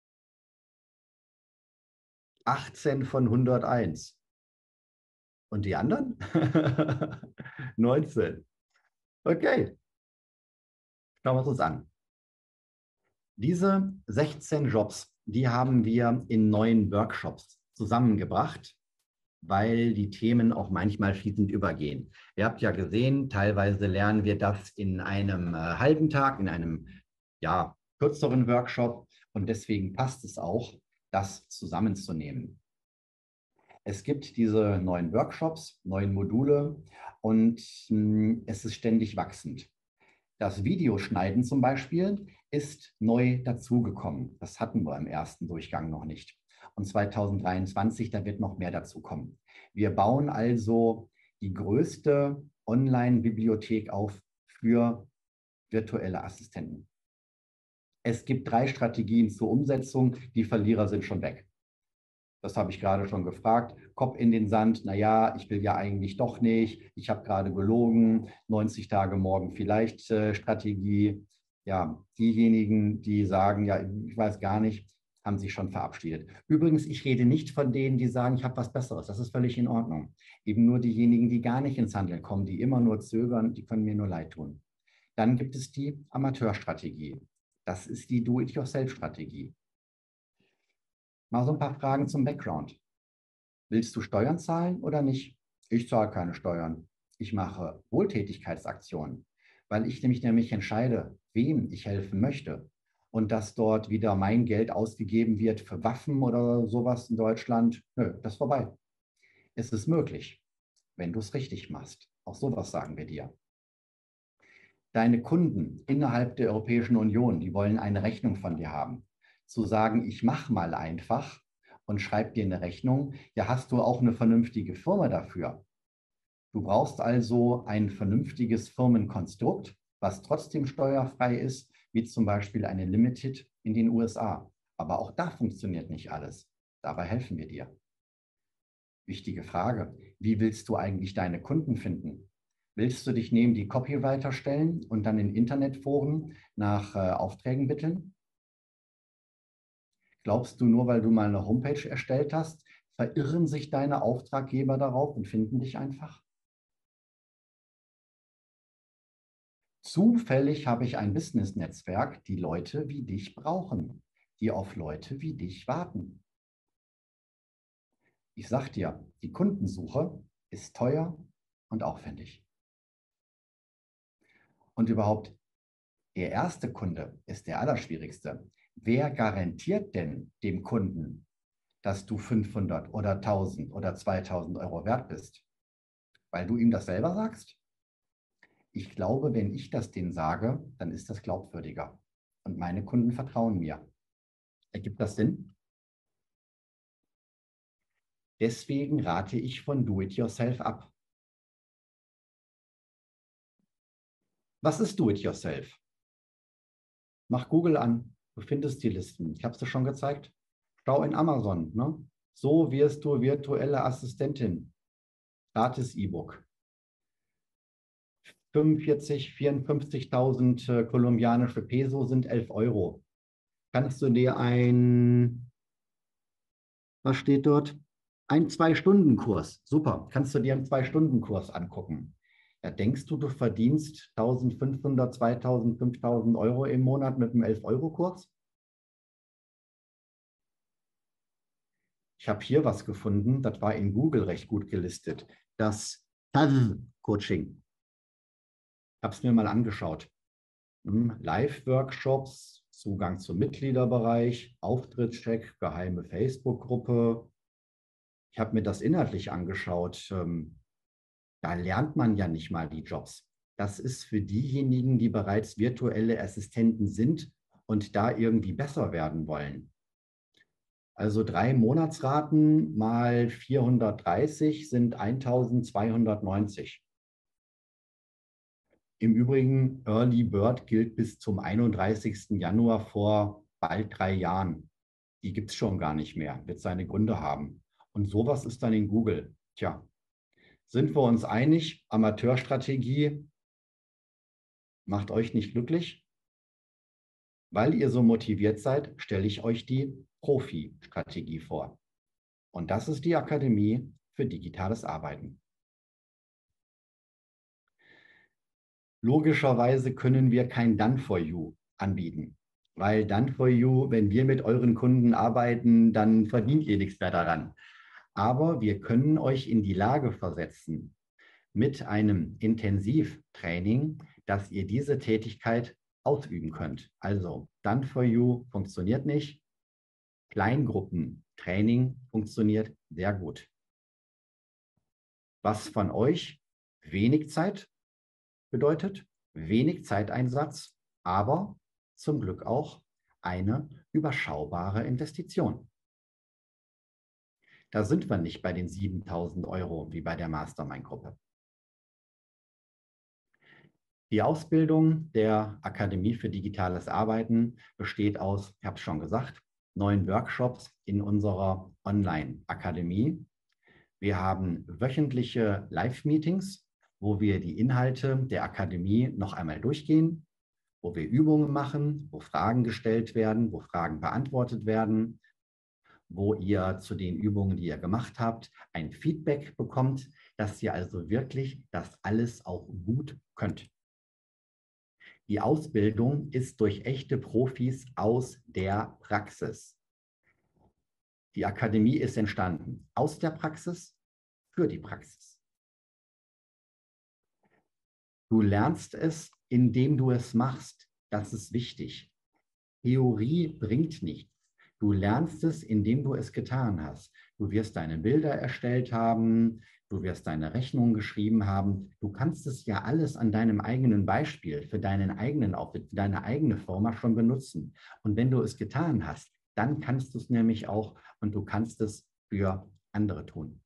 achtzehn von hunderteins. Und die anderen? neunzehn. Okay, schauen wir es uns an. Diese sechzehn Jobs, die haben wir in neuen Workshops zusammengebracht. weil die Themen auch manchmal fließend übergehen. Ihr habt ja gesehen, teilweise lernen wir das in einem äh, halben Tag, in einem ja, kürzeren Workshop und deswegen passt es auch, das zusammenzunehmen. Es gibt diese neuen Workshops, neuen Module und mh, es ist ständig wachsend. Das Videoschneiden zum Beispiel ist neu dazugekommen. Das hatten wir im ersten Durchgang noch nicht. Und zweitausenddreiundzwanzig, da wird noch mehr dazukommen. Wir bauen also die größte Online-Bibliothek auf für virtuelle Assistenten. Es gibt drei Strategien zur Umsetzung. Die Verlierer sind schon weg. Das habe ich gerade schon gefragt. Kopf in den Sand, naja, ich will ja eigentlich doch nicht. Ich habe gerade gelogen. neunzig Tage morgen vielleicht äh, Strategie. Ja, diejenigen, die sagen, ja, ich weiß gar nicht, haben sich schon verabschiedet. Übrigens, ich rede nicht von denen, die sagen, ich habe was Besseres. Das ist völlig in Ordnung. Eben nur diejenigen, die gar nicht ins Handeln kommen, die immer nur zögern, die können mir nur leid tun. Dann gibt es die Amateurstrategie. Das ist die Do-it-yourself-Strategie. Mal so ein paar Fragen zum Background. Willst du Steuern zahlen oder nicht? Ich zahle keine Steuern. Ich mache Wohltätigkeitsaktionen, weil ich nämlich, nämlich entscheide, wem ich helfen möchte. Und dass dort wieder mein Geld ausgegeben wird für Waffen oder sowas in Deutschland, nö, das ist vorbei. Es ist möglich, wenn du es richtig machst. Auch sowas sagen wir dir. Deine Kunden innerhalb der Europäischen Union, die wollen eine Rechnung von dir haben. Zu sagen, ich mache mal einfach und schreib dir eine Rechnung, ja, hast du auch eine vernünftige Firma dafür. Du brauchst also ein vernünftiges Firmenkonstrukt, was trotzdem steuerfrei ist, wie zum Beispiel eine Limited in den U S A. Aber auch da funktioniert nicht alles. Dabei helfen wir dir. Wichtige Frage, wie willst du eigentlich deine Kunden finden? Willst du dich neben die Copywriter stellen und dann in Internetforen nach äh, Aufträgen bitteln? Glaubst du, nur weil du mal eine Homepage erstellt hast, verirren sich deine Auftraggeber darauf und finden dich einfach? Zufällig habe ich ein Business-Netzwerk, die Leute wie dich brauchen, die auf Leute wie dich warten. Ich sage dir, die Kundensuche ist teuer und aufwendig. Und überhaupt, der erste Kunde ist der allerschwierigste. Wer garantiert denn dem Kunden, dass du fünfhundert oder tausend oder zweitausend Euro wert bist? Weil du ihm das selber sagst? Ich glaube, wenn ich das denen sage, dann ist das glaubwürdiger. Und meine Kunden vertrauen mir. Ergibt das Sinn? Deswegen rate ich von Do-it-yourself ab. Was ist Do-it-yourself? Mach Google an. Du findest die Listen. Ich habe es dir schon gezeigt. Schau in Amazon. Ne? So wirst du virtuelle Assistentin. Gratis E-Book. fünfundvierzig, vierundfünfzigtausend äh, kolumbianische Peso sind elf Euro. Kannst du dir ein, was steht dort? Ein Zwei-Stunden-Kurs. Super. Kannst du dir einen Zwei-Stunden-Kurs angucken. Ja, denkst du, du verdienst eintausendfünfhundert, zweitausend, fünftausend Euro im Monat mit einem elf Euro Kurs? Ich habe hier was gefunden, das war in Google recht gut gelistet. Das T A S-Coaching. Ich habe es mir mal angeschaut. Live-Workshops, Zugang zum Mitgliederbereich, Auftrittscheck, geheime Facebook-Gruppe. Ich habe mir das inhaltlich angeschaut. Da lernt man ja nicht mal die Jobs. Das ist für diejenigen, die bereits virtuelle Assistenten sind und da irgendwie besser werden wollen. Also drei Monatsraten mal vierhundertdreißig sind eintausendzweihundertneunzig. Im Übrigen, Early Bird gilt bis zum einunddreißigsten Januar vor bald drei Jahren. Die gibt es schon gar nicht mehr, wird seine Gründe haben. Und sowas ist dann in Google. Tja, sind wir uns einig, Amateurstrategie macht euch nicht glücklich? Weil ihr so motiviert seid, stelle ich euch die Profi-Strategie vor. Und das ist die Akademie für digitales Arbeiten. Logischerweise können wir kein Done for You anbieten, weil Done for You, wenn wir mit euren Kunden arbeiten, dann verdient ihr nichts mehr daran. Aber wir können euch in die Lage versetzen, mit einem Intensivtraining, dass ihr diese Tätigkeit ausüben könnt. Also Done for You funktioniert nicht. Kleingruppentraining funktioniert sehr gut. Was von euch wenig Zeit bedeutet, wenig Zeiteinsatz, aber zum Glück auch eine überschaubare Investition. Da sind wir nicht bei den siebentausend Euro wie bei der Mastermind-Gruppe. Die Ausbildung der Akademie für digitales Arbeiten besteht aus, ich habe es schon gesagt, neun Workshops in unserer Online-Akademie. Wir haben wöchentliche Live-Meetings, wo wir die Inhalte der Akademie noch einmal durchgehen, wo wir Übungen machen, wo Fragen gestellt werden, wo Fragen beantwortet werden, wo ihr zu den Übungen, die ihr gemacht habt, ein Feedback bekommt, dass ihr also wirklich das alles auch gut könnt. Die Ausbildung ist durch echte Profis aus der Praxis. Die Akademie ist entstanden aus der Praxis für die Praxis. Du lernst es, indem du es machst. Das ist wichtig. Theorie bringt nichts. Du lernst es, indem du es getan hast. Du wirst deine Bilder erstellt haben, du wirst deine Rechnungen geschrieben haben. Du kannst es ja alles an deinem eigenen Beispiel, für deinen eigenen Auftritt, für deine eigene Firma schon benutzen. Und wenn du es getan hast, dann kannst du es nämlich auch und du kannst es für andere tun.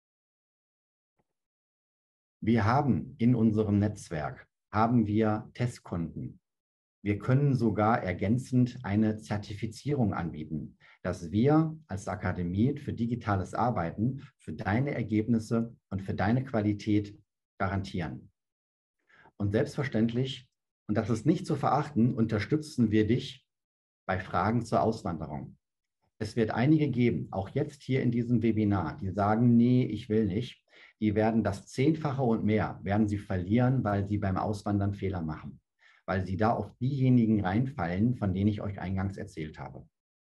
Wir haben in unserem Netzwerk, haben wir Testkunden. Wir können sogar ergänzend eine Zertifizierung anbieten, dass wir als Akademie für digitales Arbeiten für deine Ergebnisse und für deine Qualität garantieren. Und selbstverständlich, und das ist nicht zu verachten, unterstützen wir dich bei Fragen zur Auswanderung. Es wird einige geben, auch jetzt hier in diesem Webinar, die sagen, nee, ich will nicht. Die werden das Zehnfache und mehr, werden sie verlieren, weil sie beim Auswandern Fehler machen. Weil sie da auf diejenigen reinfallen, von denen ich euch eingangs erzählt habe.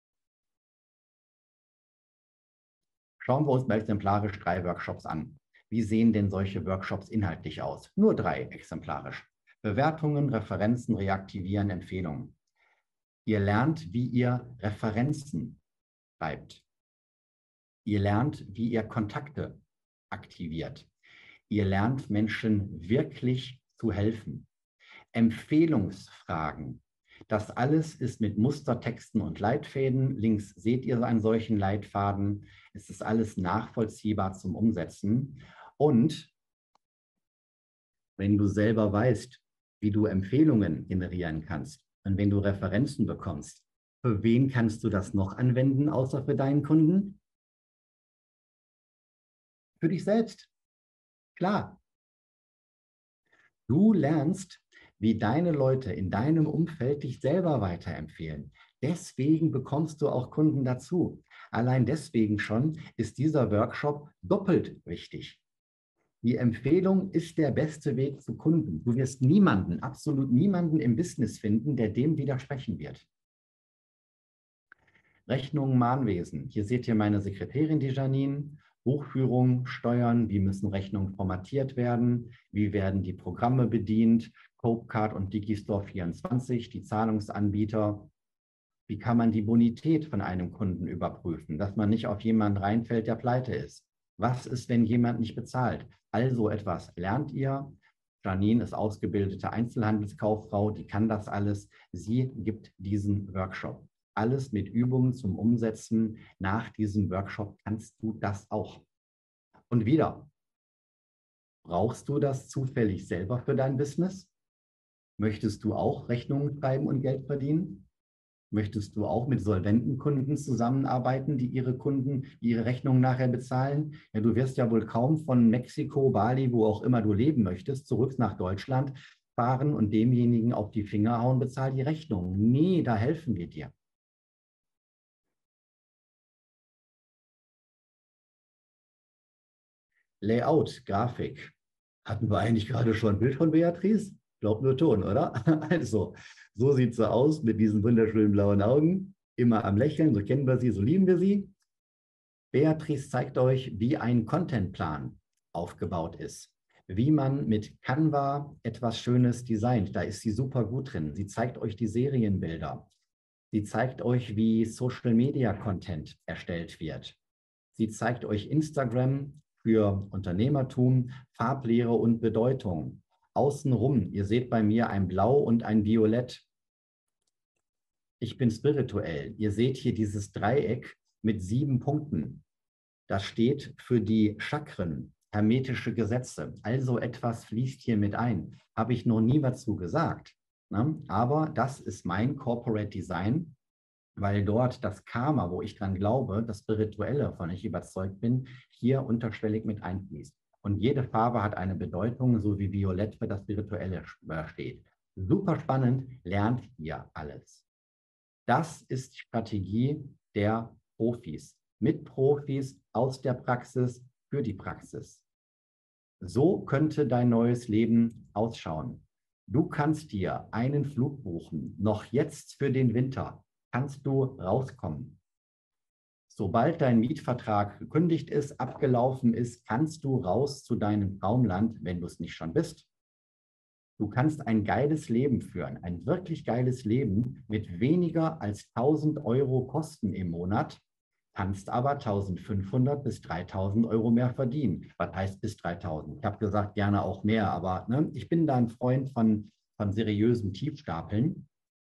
Schauen wir uns mal exemplarisch drei Workshops an. Wie sehen denn solche Workshops inhaltlich aus? Nur drei exemplarisch. Bewertungen, Referenzen, Reaktivieren, Empfehlungen. Ihr lernt, wie ihr Referenzen schreibt. Ihr lernt, wie ihr Kontakte aktiviert. Ihr lernt, Menschen wirklich zu helfen. Empfehlungsfragen. Das alles ist mit Mustertexten und Leitfäden. Links seht ihr einen solchen Leitfaden. Es ist alles nachvollziehbar zum Umsetzen. Und wenn du selber weißt, wie du Empfehlungen generieren kannst und wenn du Referenzen bekommst, für wen kannst du das noch anwenden, außer für deinen Kunden? Für dich selbst. Klar. Du lernst, wie deine Leute in deinem Umfeld dich selber weiterempfehlen. Deswegen bekommst du auch Kunden dazu. Allein deswegen schon ist dieser Workshop doppelt wichtig. Die Empfehlung ist der beste Weg zu Kunden. Du wirst niemanden, absolut niemanden im Business finden, der dem widersprechen wird. Rechnungen, Mahnwesen. Hier seht ihr meine Sekretärin, die Janine. Buchführung, Steuern, wie müssen Rechnungen formatiert werden, wie werden die Programme bedient, Copecard und Digistore vierundzwanzig, die Zahlungsanbieter. Wie kann man die Bonität von einem Kunden überprüfen, dass man nicht auf jemanden reinfällt, der pleite ist? Was ist, wenn jemand nicht bezahlt? Also etwas lernt ihr. Janine ist ausgebildete Einzelhandelskauffrau, die kann das alles. Sie gibt diesen Workshop. Alles mit Übungen zum Umsetzen. Nach diesem Workshop kannst du das auch. Und wieder, brauchst du das zufällig selber für dein Business? Möchtest du auch Rechnungen schreiben und Geld verdienen? Möchtest du auch mit solventen Kunden zusammenarbeiten, die ihre Kunden, die ihre Rechnungen nachher bezahlen? Ja, du wirst ja wohl kaum von Mexiko, Bali, wo auch immer du leben möchtest, zurück nach Deutschland fahren und demjenigen auf die Finger hauen, bezahl die Rechnung. Nee, da helfen wir dir. Layout, Grafik. Hatten wir eigentlich gerade schon ein Bild von Beatrice? Glaub nur Ton, oder? Also, so sieht sie aus mit diesen wunderschönen blauen Augen. Immer am Lächeln, so kennen wir sie, so lieben wir sie. Beatrice zeigt euch, wie ein Contentplan aufgebaut ist, wie man mit Canva etwas Schönes designt. Da ist sie super gut drin. Sie zeigt euch die Serienbilder. Sie zeigt euch, wie Social Media Content erstellt wird. Sie zeigt euch Instagram für Unternehmertum, Farblehre und Bedeutung. Außenrum, ihr seht bei mir ein Blau und ein Violett. Ich bin spirituell. Ihr seht hier dieses Dreieck mit sieben Punkten. Das steht für die Chakren, hermetische Gesetze. Also etwas fließt hier mit ein. Habe ich noch nie was zu gesagt. Ne? Aber das ist mein Corporate Design, weil dort das Karma, wo ich dran glaube, das Spirituelle, von ich überzeugt bin, hier unterschwellig mit einfließt. Und jede Farbe hat eine Bedeutung, so wie Violett für das Spirituelle steht. Super spannend, lernt ihr alles. Das ist die Strategie der Profis. Mit Profis aus der Praxis für die Praxis. So könnte dein neues Leben ausschauen. Du kannst dir einen Flug buchen, noch jetzt für den Winter kannst du rauskommen. Sobald dein Mietvertrag gekündigt ist, abgelaufen ist, kannst du raus zu deinem Traumland, wenn du es nicht schon bist. Du kannst ein geiles Leben führen, ein wirklich geiles Leben mit weniger als tausend Euro Kosten im Monat, kannst aber eintausendfünfhundert bis dreitausend Euro mehr verdienen. Was heißt bis dreitausend? Ich habe gesagt, gerne auch mehr, aber ne, ich bin da ein Freund von, von seriösen Tiefstapeln.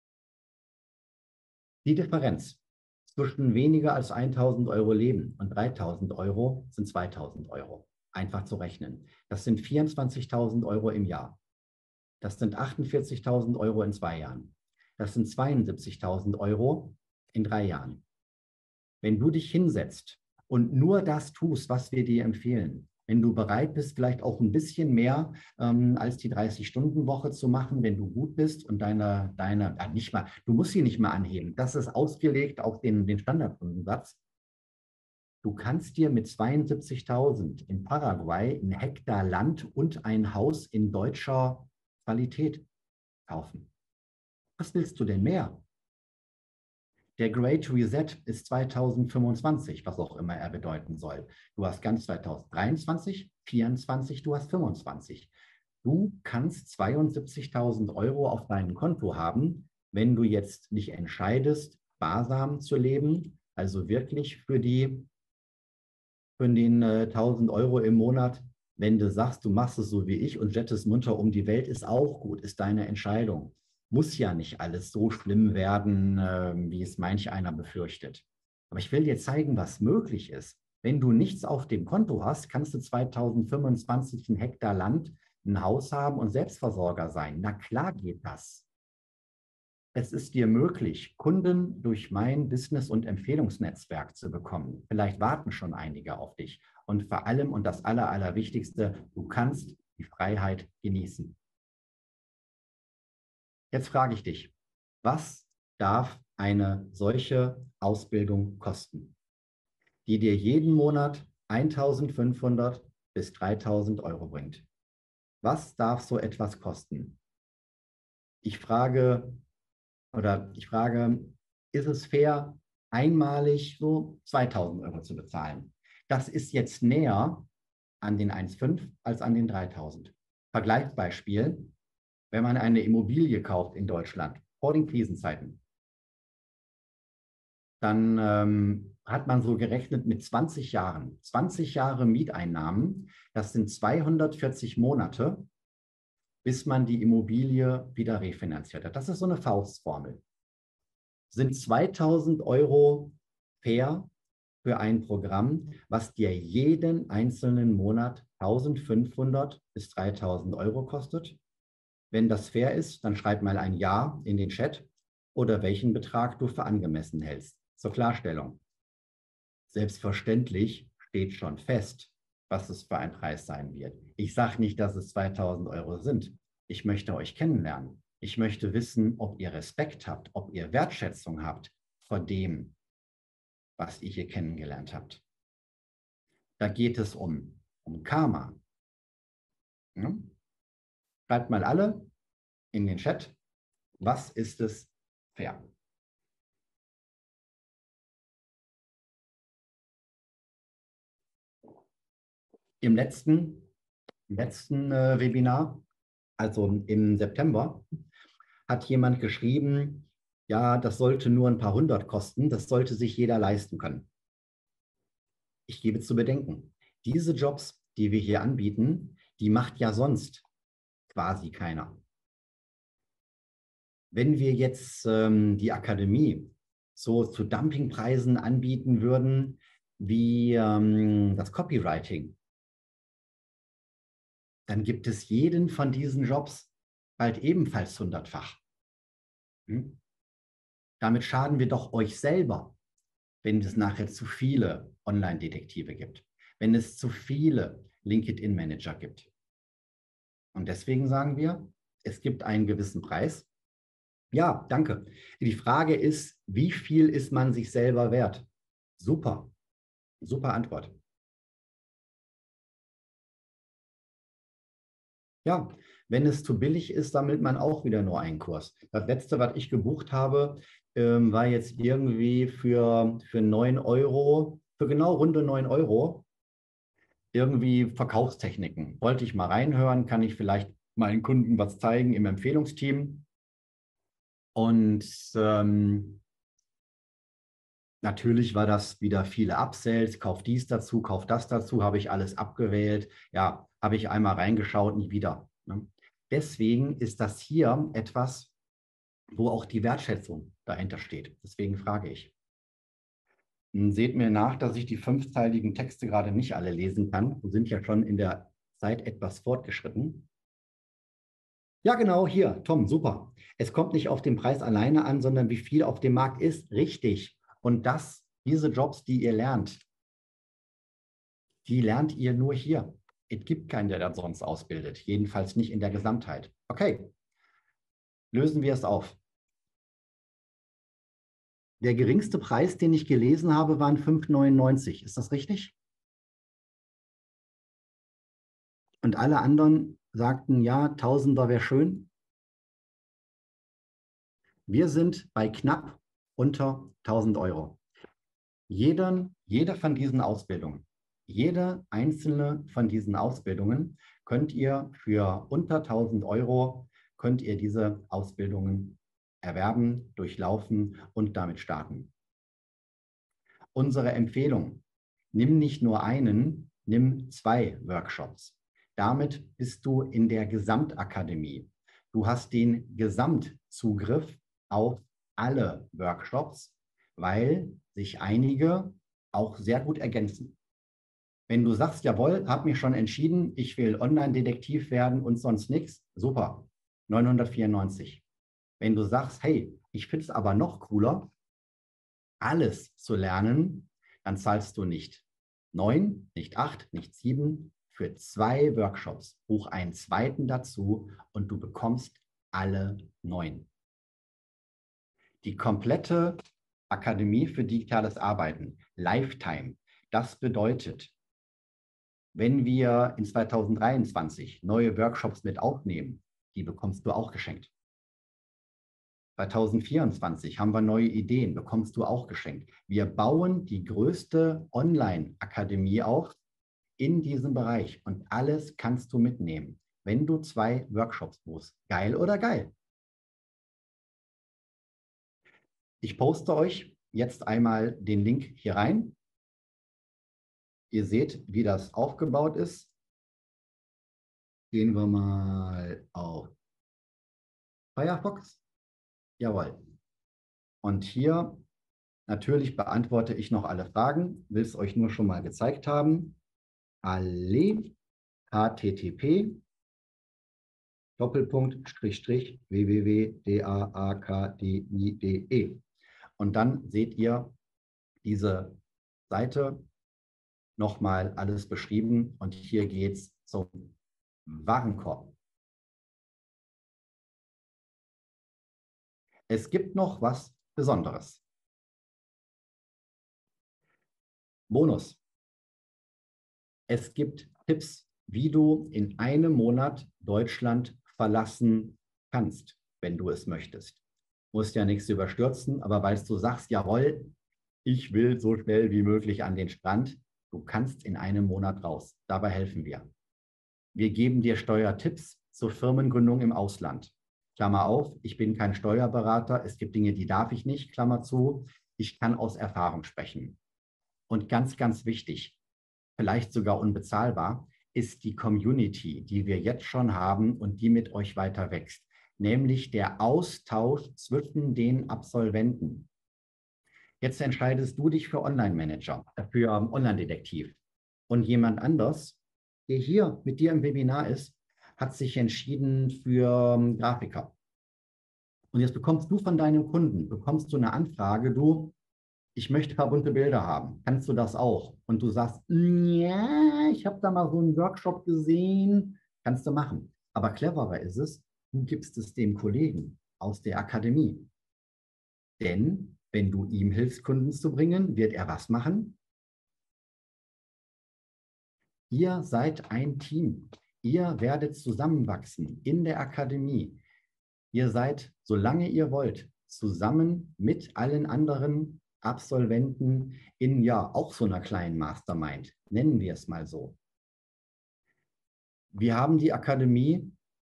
Die Differenz zwischen weniger als eintausend Euro Leben und dreitausend Euro sind zweitausend Euro. Einfach zu rechnen. Das sind vierundzwanzigtausend Euro im Jahr. Das sind achtundvierzigtausend Euro in zwei Jahren. Das sind zweiundsiebzigtausend Euro in drei Jahren. Wenn du dich hinsetzt und nur das tust, was wir dir empfehlen, wenn du bereit bist, vielleicht auch ein bisschen mehr ähm, als die dreißig-Stunden-Woche zu machen, wenn du gut bist und deine, deine äh, nicht mal, du musst sie nicht mal anheben. Das ist ausgelegt auf den, den Standardstundensatz. Du kannst dir mit zweiundsiebzigtausend in Paraguay ein Hektar Land und ein Haus in deutscher Qualität kaufen. Was willst du denn mehr? Der Great Reset ist zweitausendfünfundzwanzig, was auch immer er bedeuten soll. Du hast ganz zweitausenddreiundzwanzig, vierundzwanzig, du hast fünfundzwanzig. Du kannst zweiundsiebzigtausend Euro auf deinem Konto haben, wenn du jetzt nicht entscheidest, sparsam zu leben, also wirklich für die für den äh, tausend Euro im Monat. Wenn du sagst, du machst es so wie ich und jettest munter um die Welt, ist auch gut, ist deine Entscheidung. Muss ja nicht alles so schlimm werden, äh, wie es manch einer befürchtet. Aber ich will dir zeigen, was möglich ist. Wenn du nichts auf dem Konto hast, kannst du zweitausendfünfundzwanzig ein Hektar Land, ein Haus haben und Selbstversorger sein. Na klar geht das. Es ist dir möglich, Kunden durch mein Business- und Empfehlungsnetzwerk zu bekommen. Vielleicht warten schon einige auf dich. Und vor allem, und das Aller, Allerwichtigste, du kannst die Freiheit genießen. Jetzt frage ich dich, was darf eine solche Ausbildung kosten, die dir jeden Monat eintausendfünfhundert bis dreitausend Euro bringt? Was darf so etwas kosten? Ich frage, oder ich frage, ist es fair, einmalig so zweitausend Euro zu bezahlen? Das ist jetzt näher an den eins Komma fünf als an den dreitausend. Vergleichsbeispiel, wenn man eine Immobilie kauft in Deutschland vor den Krisenzeiten, dann ähm, hat man so gerechnet mit zwanzig Jahren. zwanzig Jahre Mieteinnahmen, das sind zweihundertvierzig Monate, bis man die Immobilie wieder refinanziert hat. Das ist so eine Faustformel. Sind zweitausend Euro fair für ein Programm, was dir jeden einzelnen Monat eintausendfünfhundert bis dreitausend Euro kostet? Wenn das fair ist, dann schreib mal ein Ja in den Chat oder welchen Betrag du für angemessen hältst. Zur Klarstellung. Selbstverständlich steht schon fest, was es für ein Preis sein wird. Ich sage nicht, dass es zweitausend Euro sind. Ich möchte euch kennenlernen. Ich möchte wissen, ob ihr Respekt habt, ob ihr Wertschätzung habt vor dem, was ihr hier kennengelernt habt. Da geht es um, um Karma. Ja? Schreibt mal alle in den Chat, was ist es fair? Im letzten, letzten äh, Webinar, also im September, hat jemand geschrieben, ja, das sollte nur ein paar hundert kosten, das sollte sich jeder leisten können. Ich gebe zu bedenken, diese Jobs, die wir hier anbieten, die macht ja sonst quasi keiner. Wenn wir jetzt ähm, die Akademie so zu Dumpingpreisen anbieten würden, wie ähm, das Copywriting, dann gibt es jeden von diesen Jobs bald ebenfalls hundertfach. Hm? Damit schaden wir doch euch selber, wenn es nachher zu viele Online-Detektive gibt, wenn es zu viele LinkedIn-Manager gibt. Und deswegen sagen wir, es gibt einen gewissen Preis. Ja, danke. Die Frage ist, wie viel ist man sich selber wert? Super, super Antwort. Ja, wenn es zu billig ist, sammelt man auch wieder nur einen Kurs. Das letzte, was ich gebucht habe, ähm, war jetzt irgendwie für, für neun Euro, für genau runde neun Euro, irgendwie Verkaufstechniken. Wollte ich mal reinhören, kann ich vielleicht meinen Kunden was zeigen im Empfehlungsteam. Und ähm, natürlich war das wieder viele Upsells, kauf dies dazu, kauf das dazu, habe ich alles abgewählt. Ja, habe ich einmal reingeschaut, nie wieder. Ne? Deswegen ist das hier etwas, wo auch die Wertschätzung dahinter steht. Deswegen frage ich. Seht mir nach, dass ich die fünfteiligen Texte gerade nicht alle lesen kann. Wir sind ja schon in der Zeit etwas fortgeschritten. Ja, genau, hier, Tom, super. Es kommt nicht auf den Preis alleine an, sondern wie viel auf dem Markt ist. Richtig. Und das, diese Jobs, die ihr lernt, die lernt ihr nur hier. Es gibt keinen, der das sonst ausbildet. Jedenfalls nicht in der Gesamtheit. Okay, lösen wir es auf. Der geringste Preis, den ich gelesen habe, waren fünf neunundneunzig. Ist das richtig? Und alle anderen sagten, ja, Tausender wäre schön. Wir sind bei knapp unter tausend Euro. Jeder, jede von diesen Ausbildungen, jede einzelne von diesen Ausbildungen könnt ihr für unter tausend Euro, könnt ihr diese Ausbildungen erwerben, durchlaufen und damit starten. Unsere Empfehlung, nimm nicht nur einen, nimm zwei Workshops. Damit bist du in der Gesamtakademie. Du hast den Gesamtzugriff auf alle Workshops, weil sich einige auch sehr gut ergänzen. Wenn du sagst, jawohl, habe mich schon entschieden, ich will Online-Detektiv werden und sonst nichts, super, neunhundertvierundneunzig. Wenn du sagst, hey, ich finde es aber noch cooler, alles zu lernen, dann zahlst du nicht neun, nicht acht, nicht sieben, für zwei Workshops. Buch einen zweiten dazu und du bekommst alle neun. Die komplette Akademie für digitales Arbeiten, Lifetime, das bedeutet, wenn wir in zweitausenddreiundzwanzig neue Workshops mit aufnehmen, die bekommst du auch geschenkt. zweitausendvierundzwanzig haben wir neue Ideen, bekommst du auch geschenkt. Wir bauen die größte Online-Akademie auf in diesem Bereich und alles kannst du mitnehmen, wenn du zwei Workshops buchst. Geil oder geil? Ich poste euch jetzt einmal den Link hier rein. Ihr seht, wie das aufgebaut ist. Gehen wir mal auf Firefox. Jawohl. Und hier natürlich beantworte ich noch alle Fragen, will es euch nur schon mal gezeigt haben. Alle http Doppelpunkt Strich Strich www.daakdi.de. Und dann seht ihr diese Seite nochmal alles beschrieben und hier geht es zum Warenkorb. Es gibt noch was Besonderes. Bonus. Es gibt Tipps, wie du in einem Monat Deutschland verlassen kannst, wenn du es möchtest. Du musst ja nichts überstürzen, aber weil du sagst, jawohl, ich will so schnell wie möglich an den Strand, Du kannst in einem Monat raus. Dabei helfen wir. Wir geben dir Steuertipps zur Firmengründung im Ausland. Klammer auf, ich bin kein Steuerberater. Es gibt Dinge, die darf ich nicht, Klammer zu. Ich kann aus Erfahrung sprechen. Und ganz, ganz wichtig, vielleicht sogar unbezahlbar, ist die Community, die wir jetzt schon haben und die mit euch weiter wächst. Nämlich der Austausch zwischen den Absolventen. Jetzt entscheidest du dich für Online-Manager, für Online-Detektiv. Und jemand anders, der hier mit dir im Webinar ist, hat sich entschieden für Grafiker. Und jetzt bekommst du von deinem Kunden, bekommst du eine Anfrage, du, ich möchte ein paar bunte Bilder haben. Kannst du das auch? Und du sagst, ja, ich habe da mal so einen Workshop gesehen. Kannst du machen. Aber cleverer ist es, du gibst es dem Kollegen aus der Akademie. Denn wenn du ihm hilfst, Kunden zu bringen, wird er was machen? Ihr seid ein Team. Ihr werdet zusammenwachsen in der Akademie. Ihr seid, solange ihr wollt, zusammen mit allen anderen Absolventen in ja auch so einer kleinen Mastermind, nennen wir es mal so. Wir haben die Akademie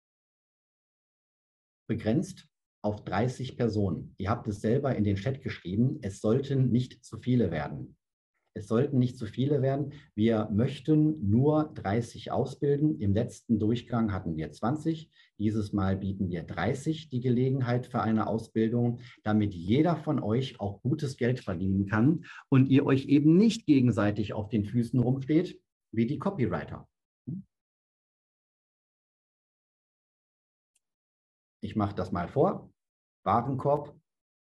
begrenzt auf dreißig Personen. Ihr habt es selber in den Chat geschrieben, es sollten nicht zu viele werden. Es sollten nicht zu viele werden. Wir möchten nur dreißig ausbilden. Im letzten Durchgang hatten wir zwanzig. Dieses Mal bieten wir dreißig die Gelegenheit für eine Ausbildung, damit jeder von euch auch gutes Geld verdienen kann und ihr euch eben nicht gegenseitig auf den Füßen rumsteht, wie die Copywriter. Ich mache das mal vor. Warenkorb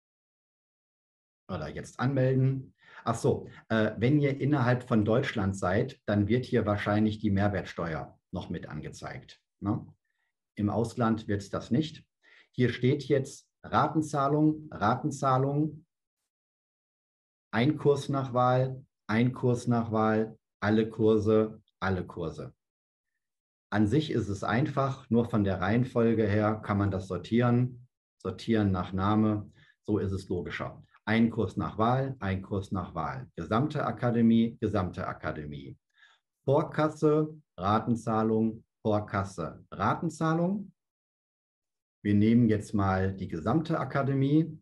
oder jetzt anmelden. Ach so, äh, wenn ihr innerhalb von Deutschland seid, dann wird hier wahrscheinlich die Mehrwertsteuer noch mit angezeigt. Ne? Im Ausland wird es das nicht. Hier steht jetzt Ratenzahlung, Ratenzahlung, ein Kurs nach Wahl, ein Kurs nach Wahl, alle Kurse, alle Kurse. An sich ist es einfach, nur von der Reihenfolge her kann man das sortieren. Sortieren nach Name, so ist es logischer. Ein Kurs nach Wahl, ein Kurs nach Wahl. Gesamte Akademie, gesamte Akademie. Vorkasse, Ratenzahlung, Vorkasse, Ratenzahlung. Wir nehmen jetzt mal die gesamte Akademie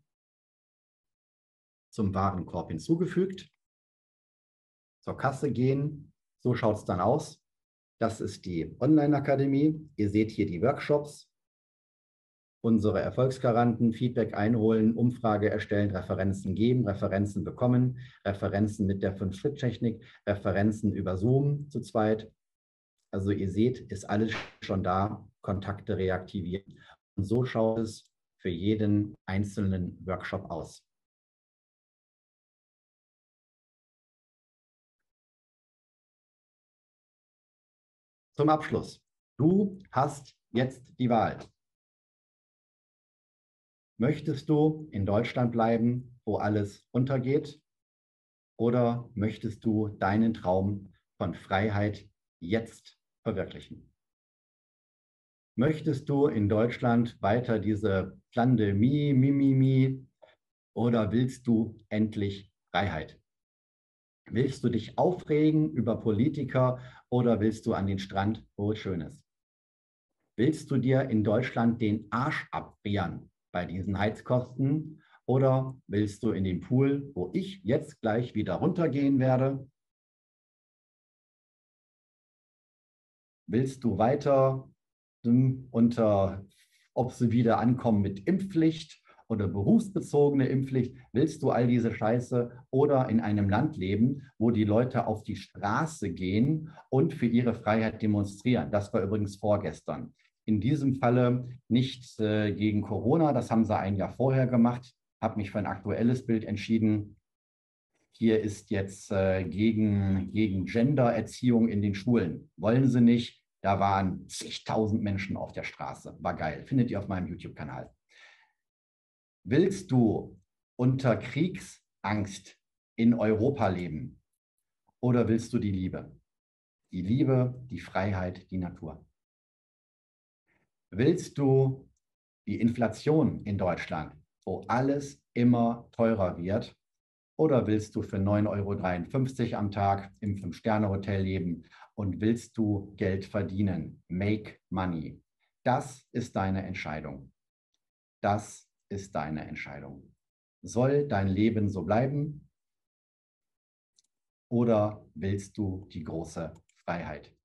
zum Warenkorb hinzugefügt. Zur Kasse gehen, so schaut es dann aus. Das ist die Online-Akademie. Ihr seht hier die Workshops. Unsere Erfolgsgaranten, Feedback einholen, Umfrage erstellen, Referenzen geben, Referenzen bekommen, Referenzen mit der Fünf-Schritt-Technik, Referenzen über Zoom zu zweit. Also ihr seht, ist alles schon da, Kontakte reaktivieren. Und so schaut es für jeden einzelnen Workshop aus. Zum Abschluss. Du hast jetzt die Wahl. Möchtest du in Deutschland bleiben, wo alles untergeht? Oder möchtest du deinen Traum von Freiheit jetzt verwirklichen? Möchtest du in Deutschland weiter diese Pandemie, Mimimi, oder willst du endlich Freiheit? Willst du dich aufregen über Politiker oder willst du an den Strand, wo es schön ist? Willst du dir in Deutschland den Arsch abfrieren bei diesen Heizkosten oder willst du in den Pool, wo ich jetzt gleich wieder runtergehen werde? Willst du weiter hm, unter, ob sie wieder ankommen mit Impfpflicht oder berufsbezogene Impfpflicht? Willst du all diese Scheiße oder in einem Land leben, wo die Leute auf die Straße gehen und für ihre Freiheit demonstrieren? Das war übrigens vorgestern. In diesem Falle nicht äh, gegen Corona, das haben sie ein Jahr vorher gemacht, habe mich für ein aktuelles Bild entschieden. Hier ist jetzt äh, gegen, gegen Gendererziehung in den Schulen. Wollen sie nicht? Da waren zigtausend Menschen auf der Straße. War geil. Findet ihr auf meinem YouTube-Kanal. Willst du unter Kriegsangst in Europa leben? Oder willst du die Liebe? Die Liebe, die Freiheit, die Natur. Willst du die Inflation in Deutschland, wo alles immer teurer wird? Oder willst du für neun Euro dreiundfünfzig am Tag im Fünf-Sterne-Hotel leben und willst du Geld verdienen? Make money. Das ist deine Entscheidung. Das ist deine Entscheidung. Soll dein Leben so bleiben oder willst du die große Freiheit?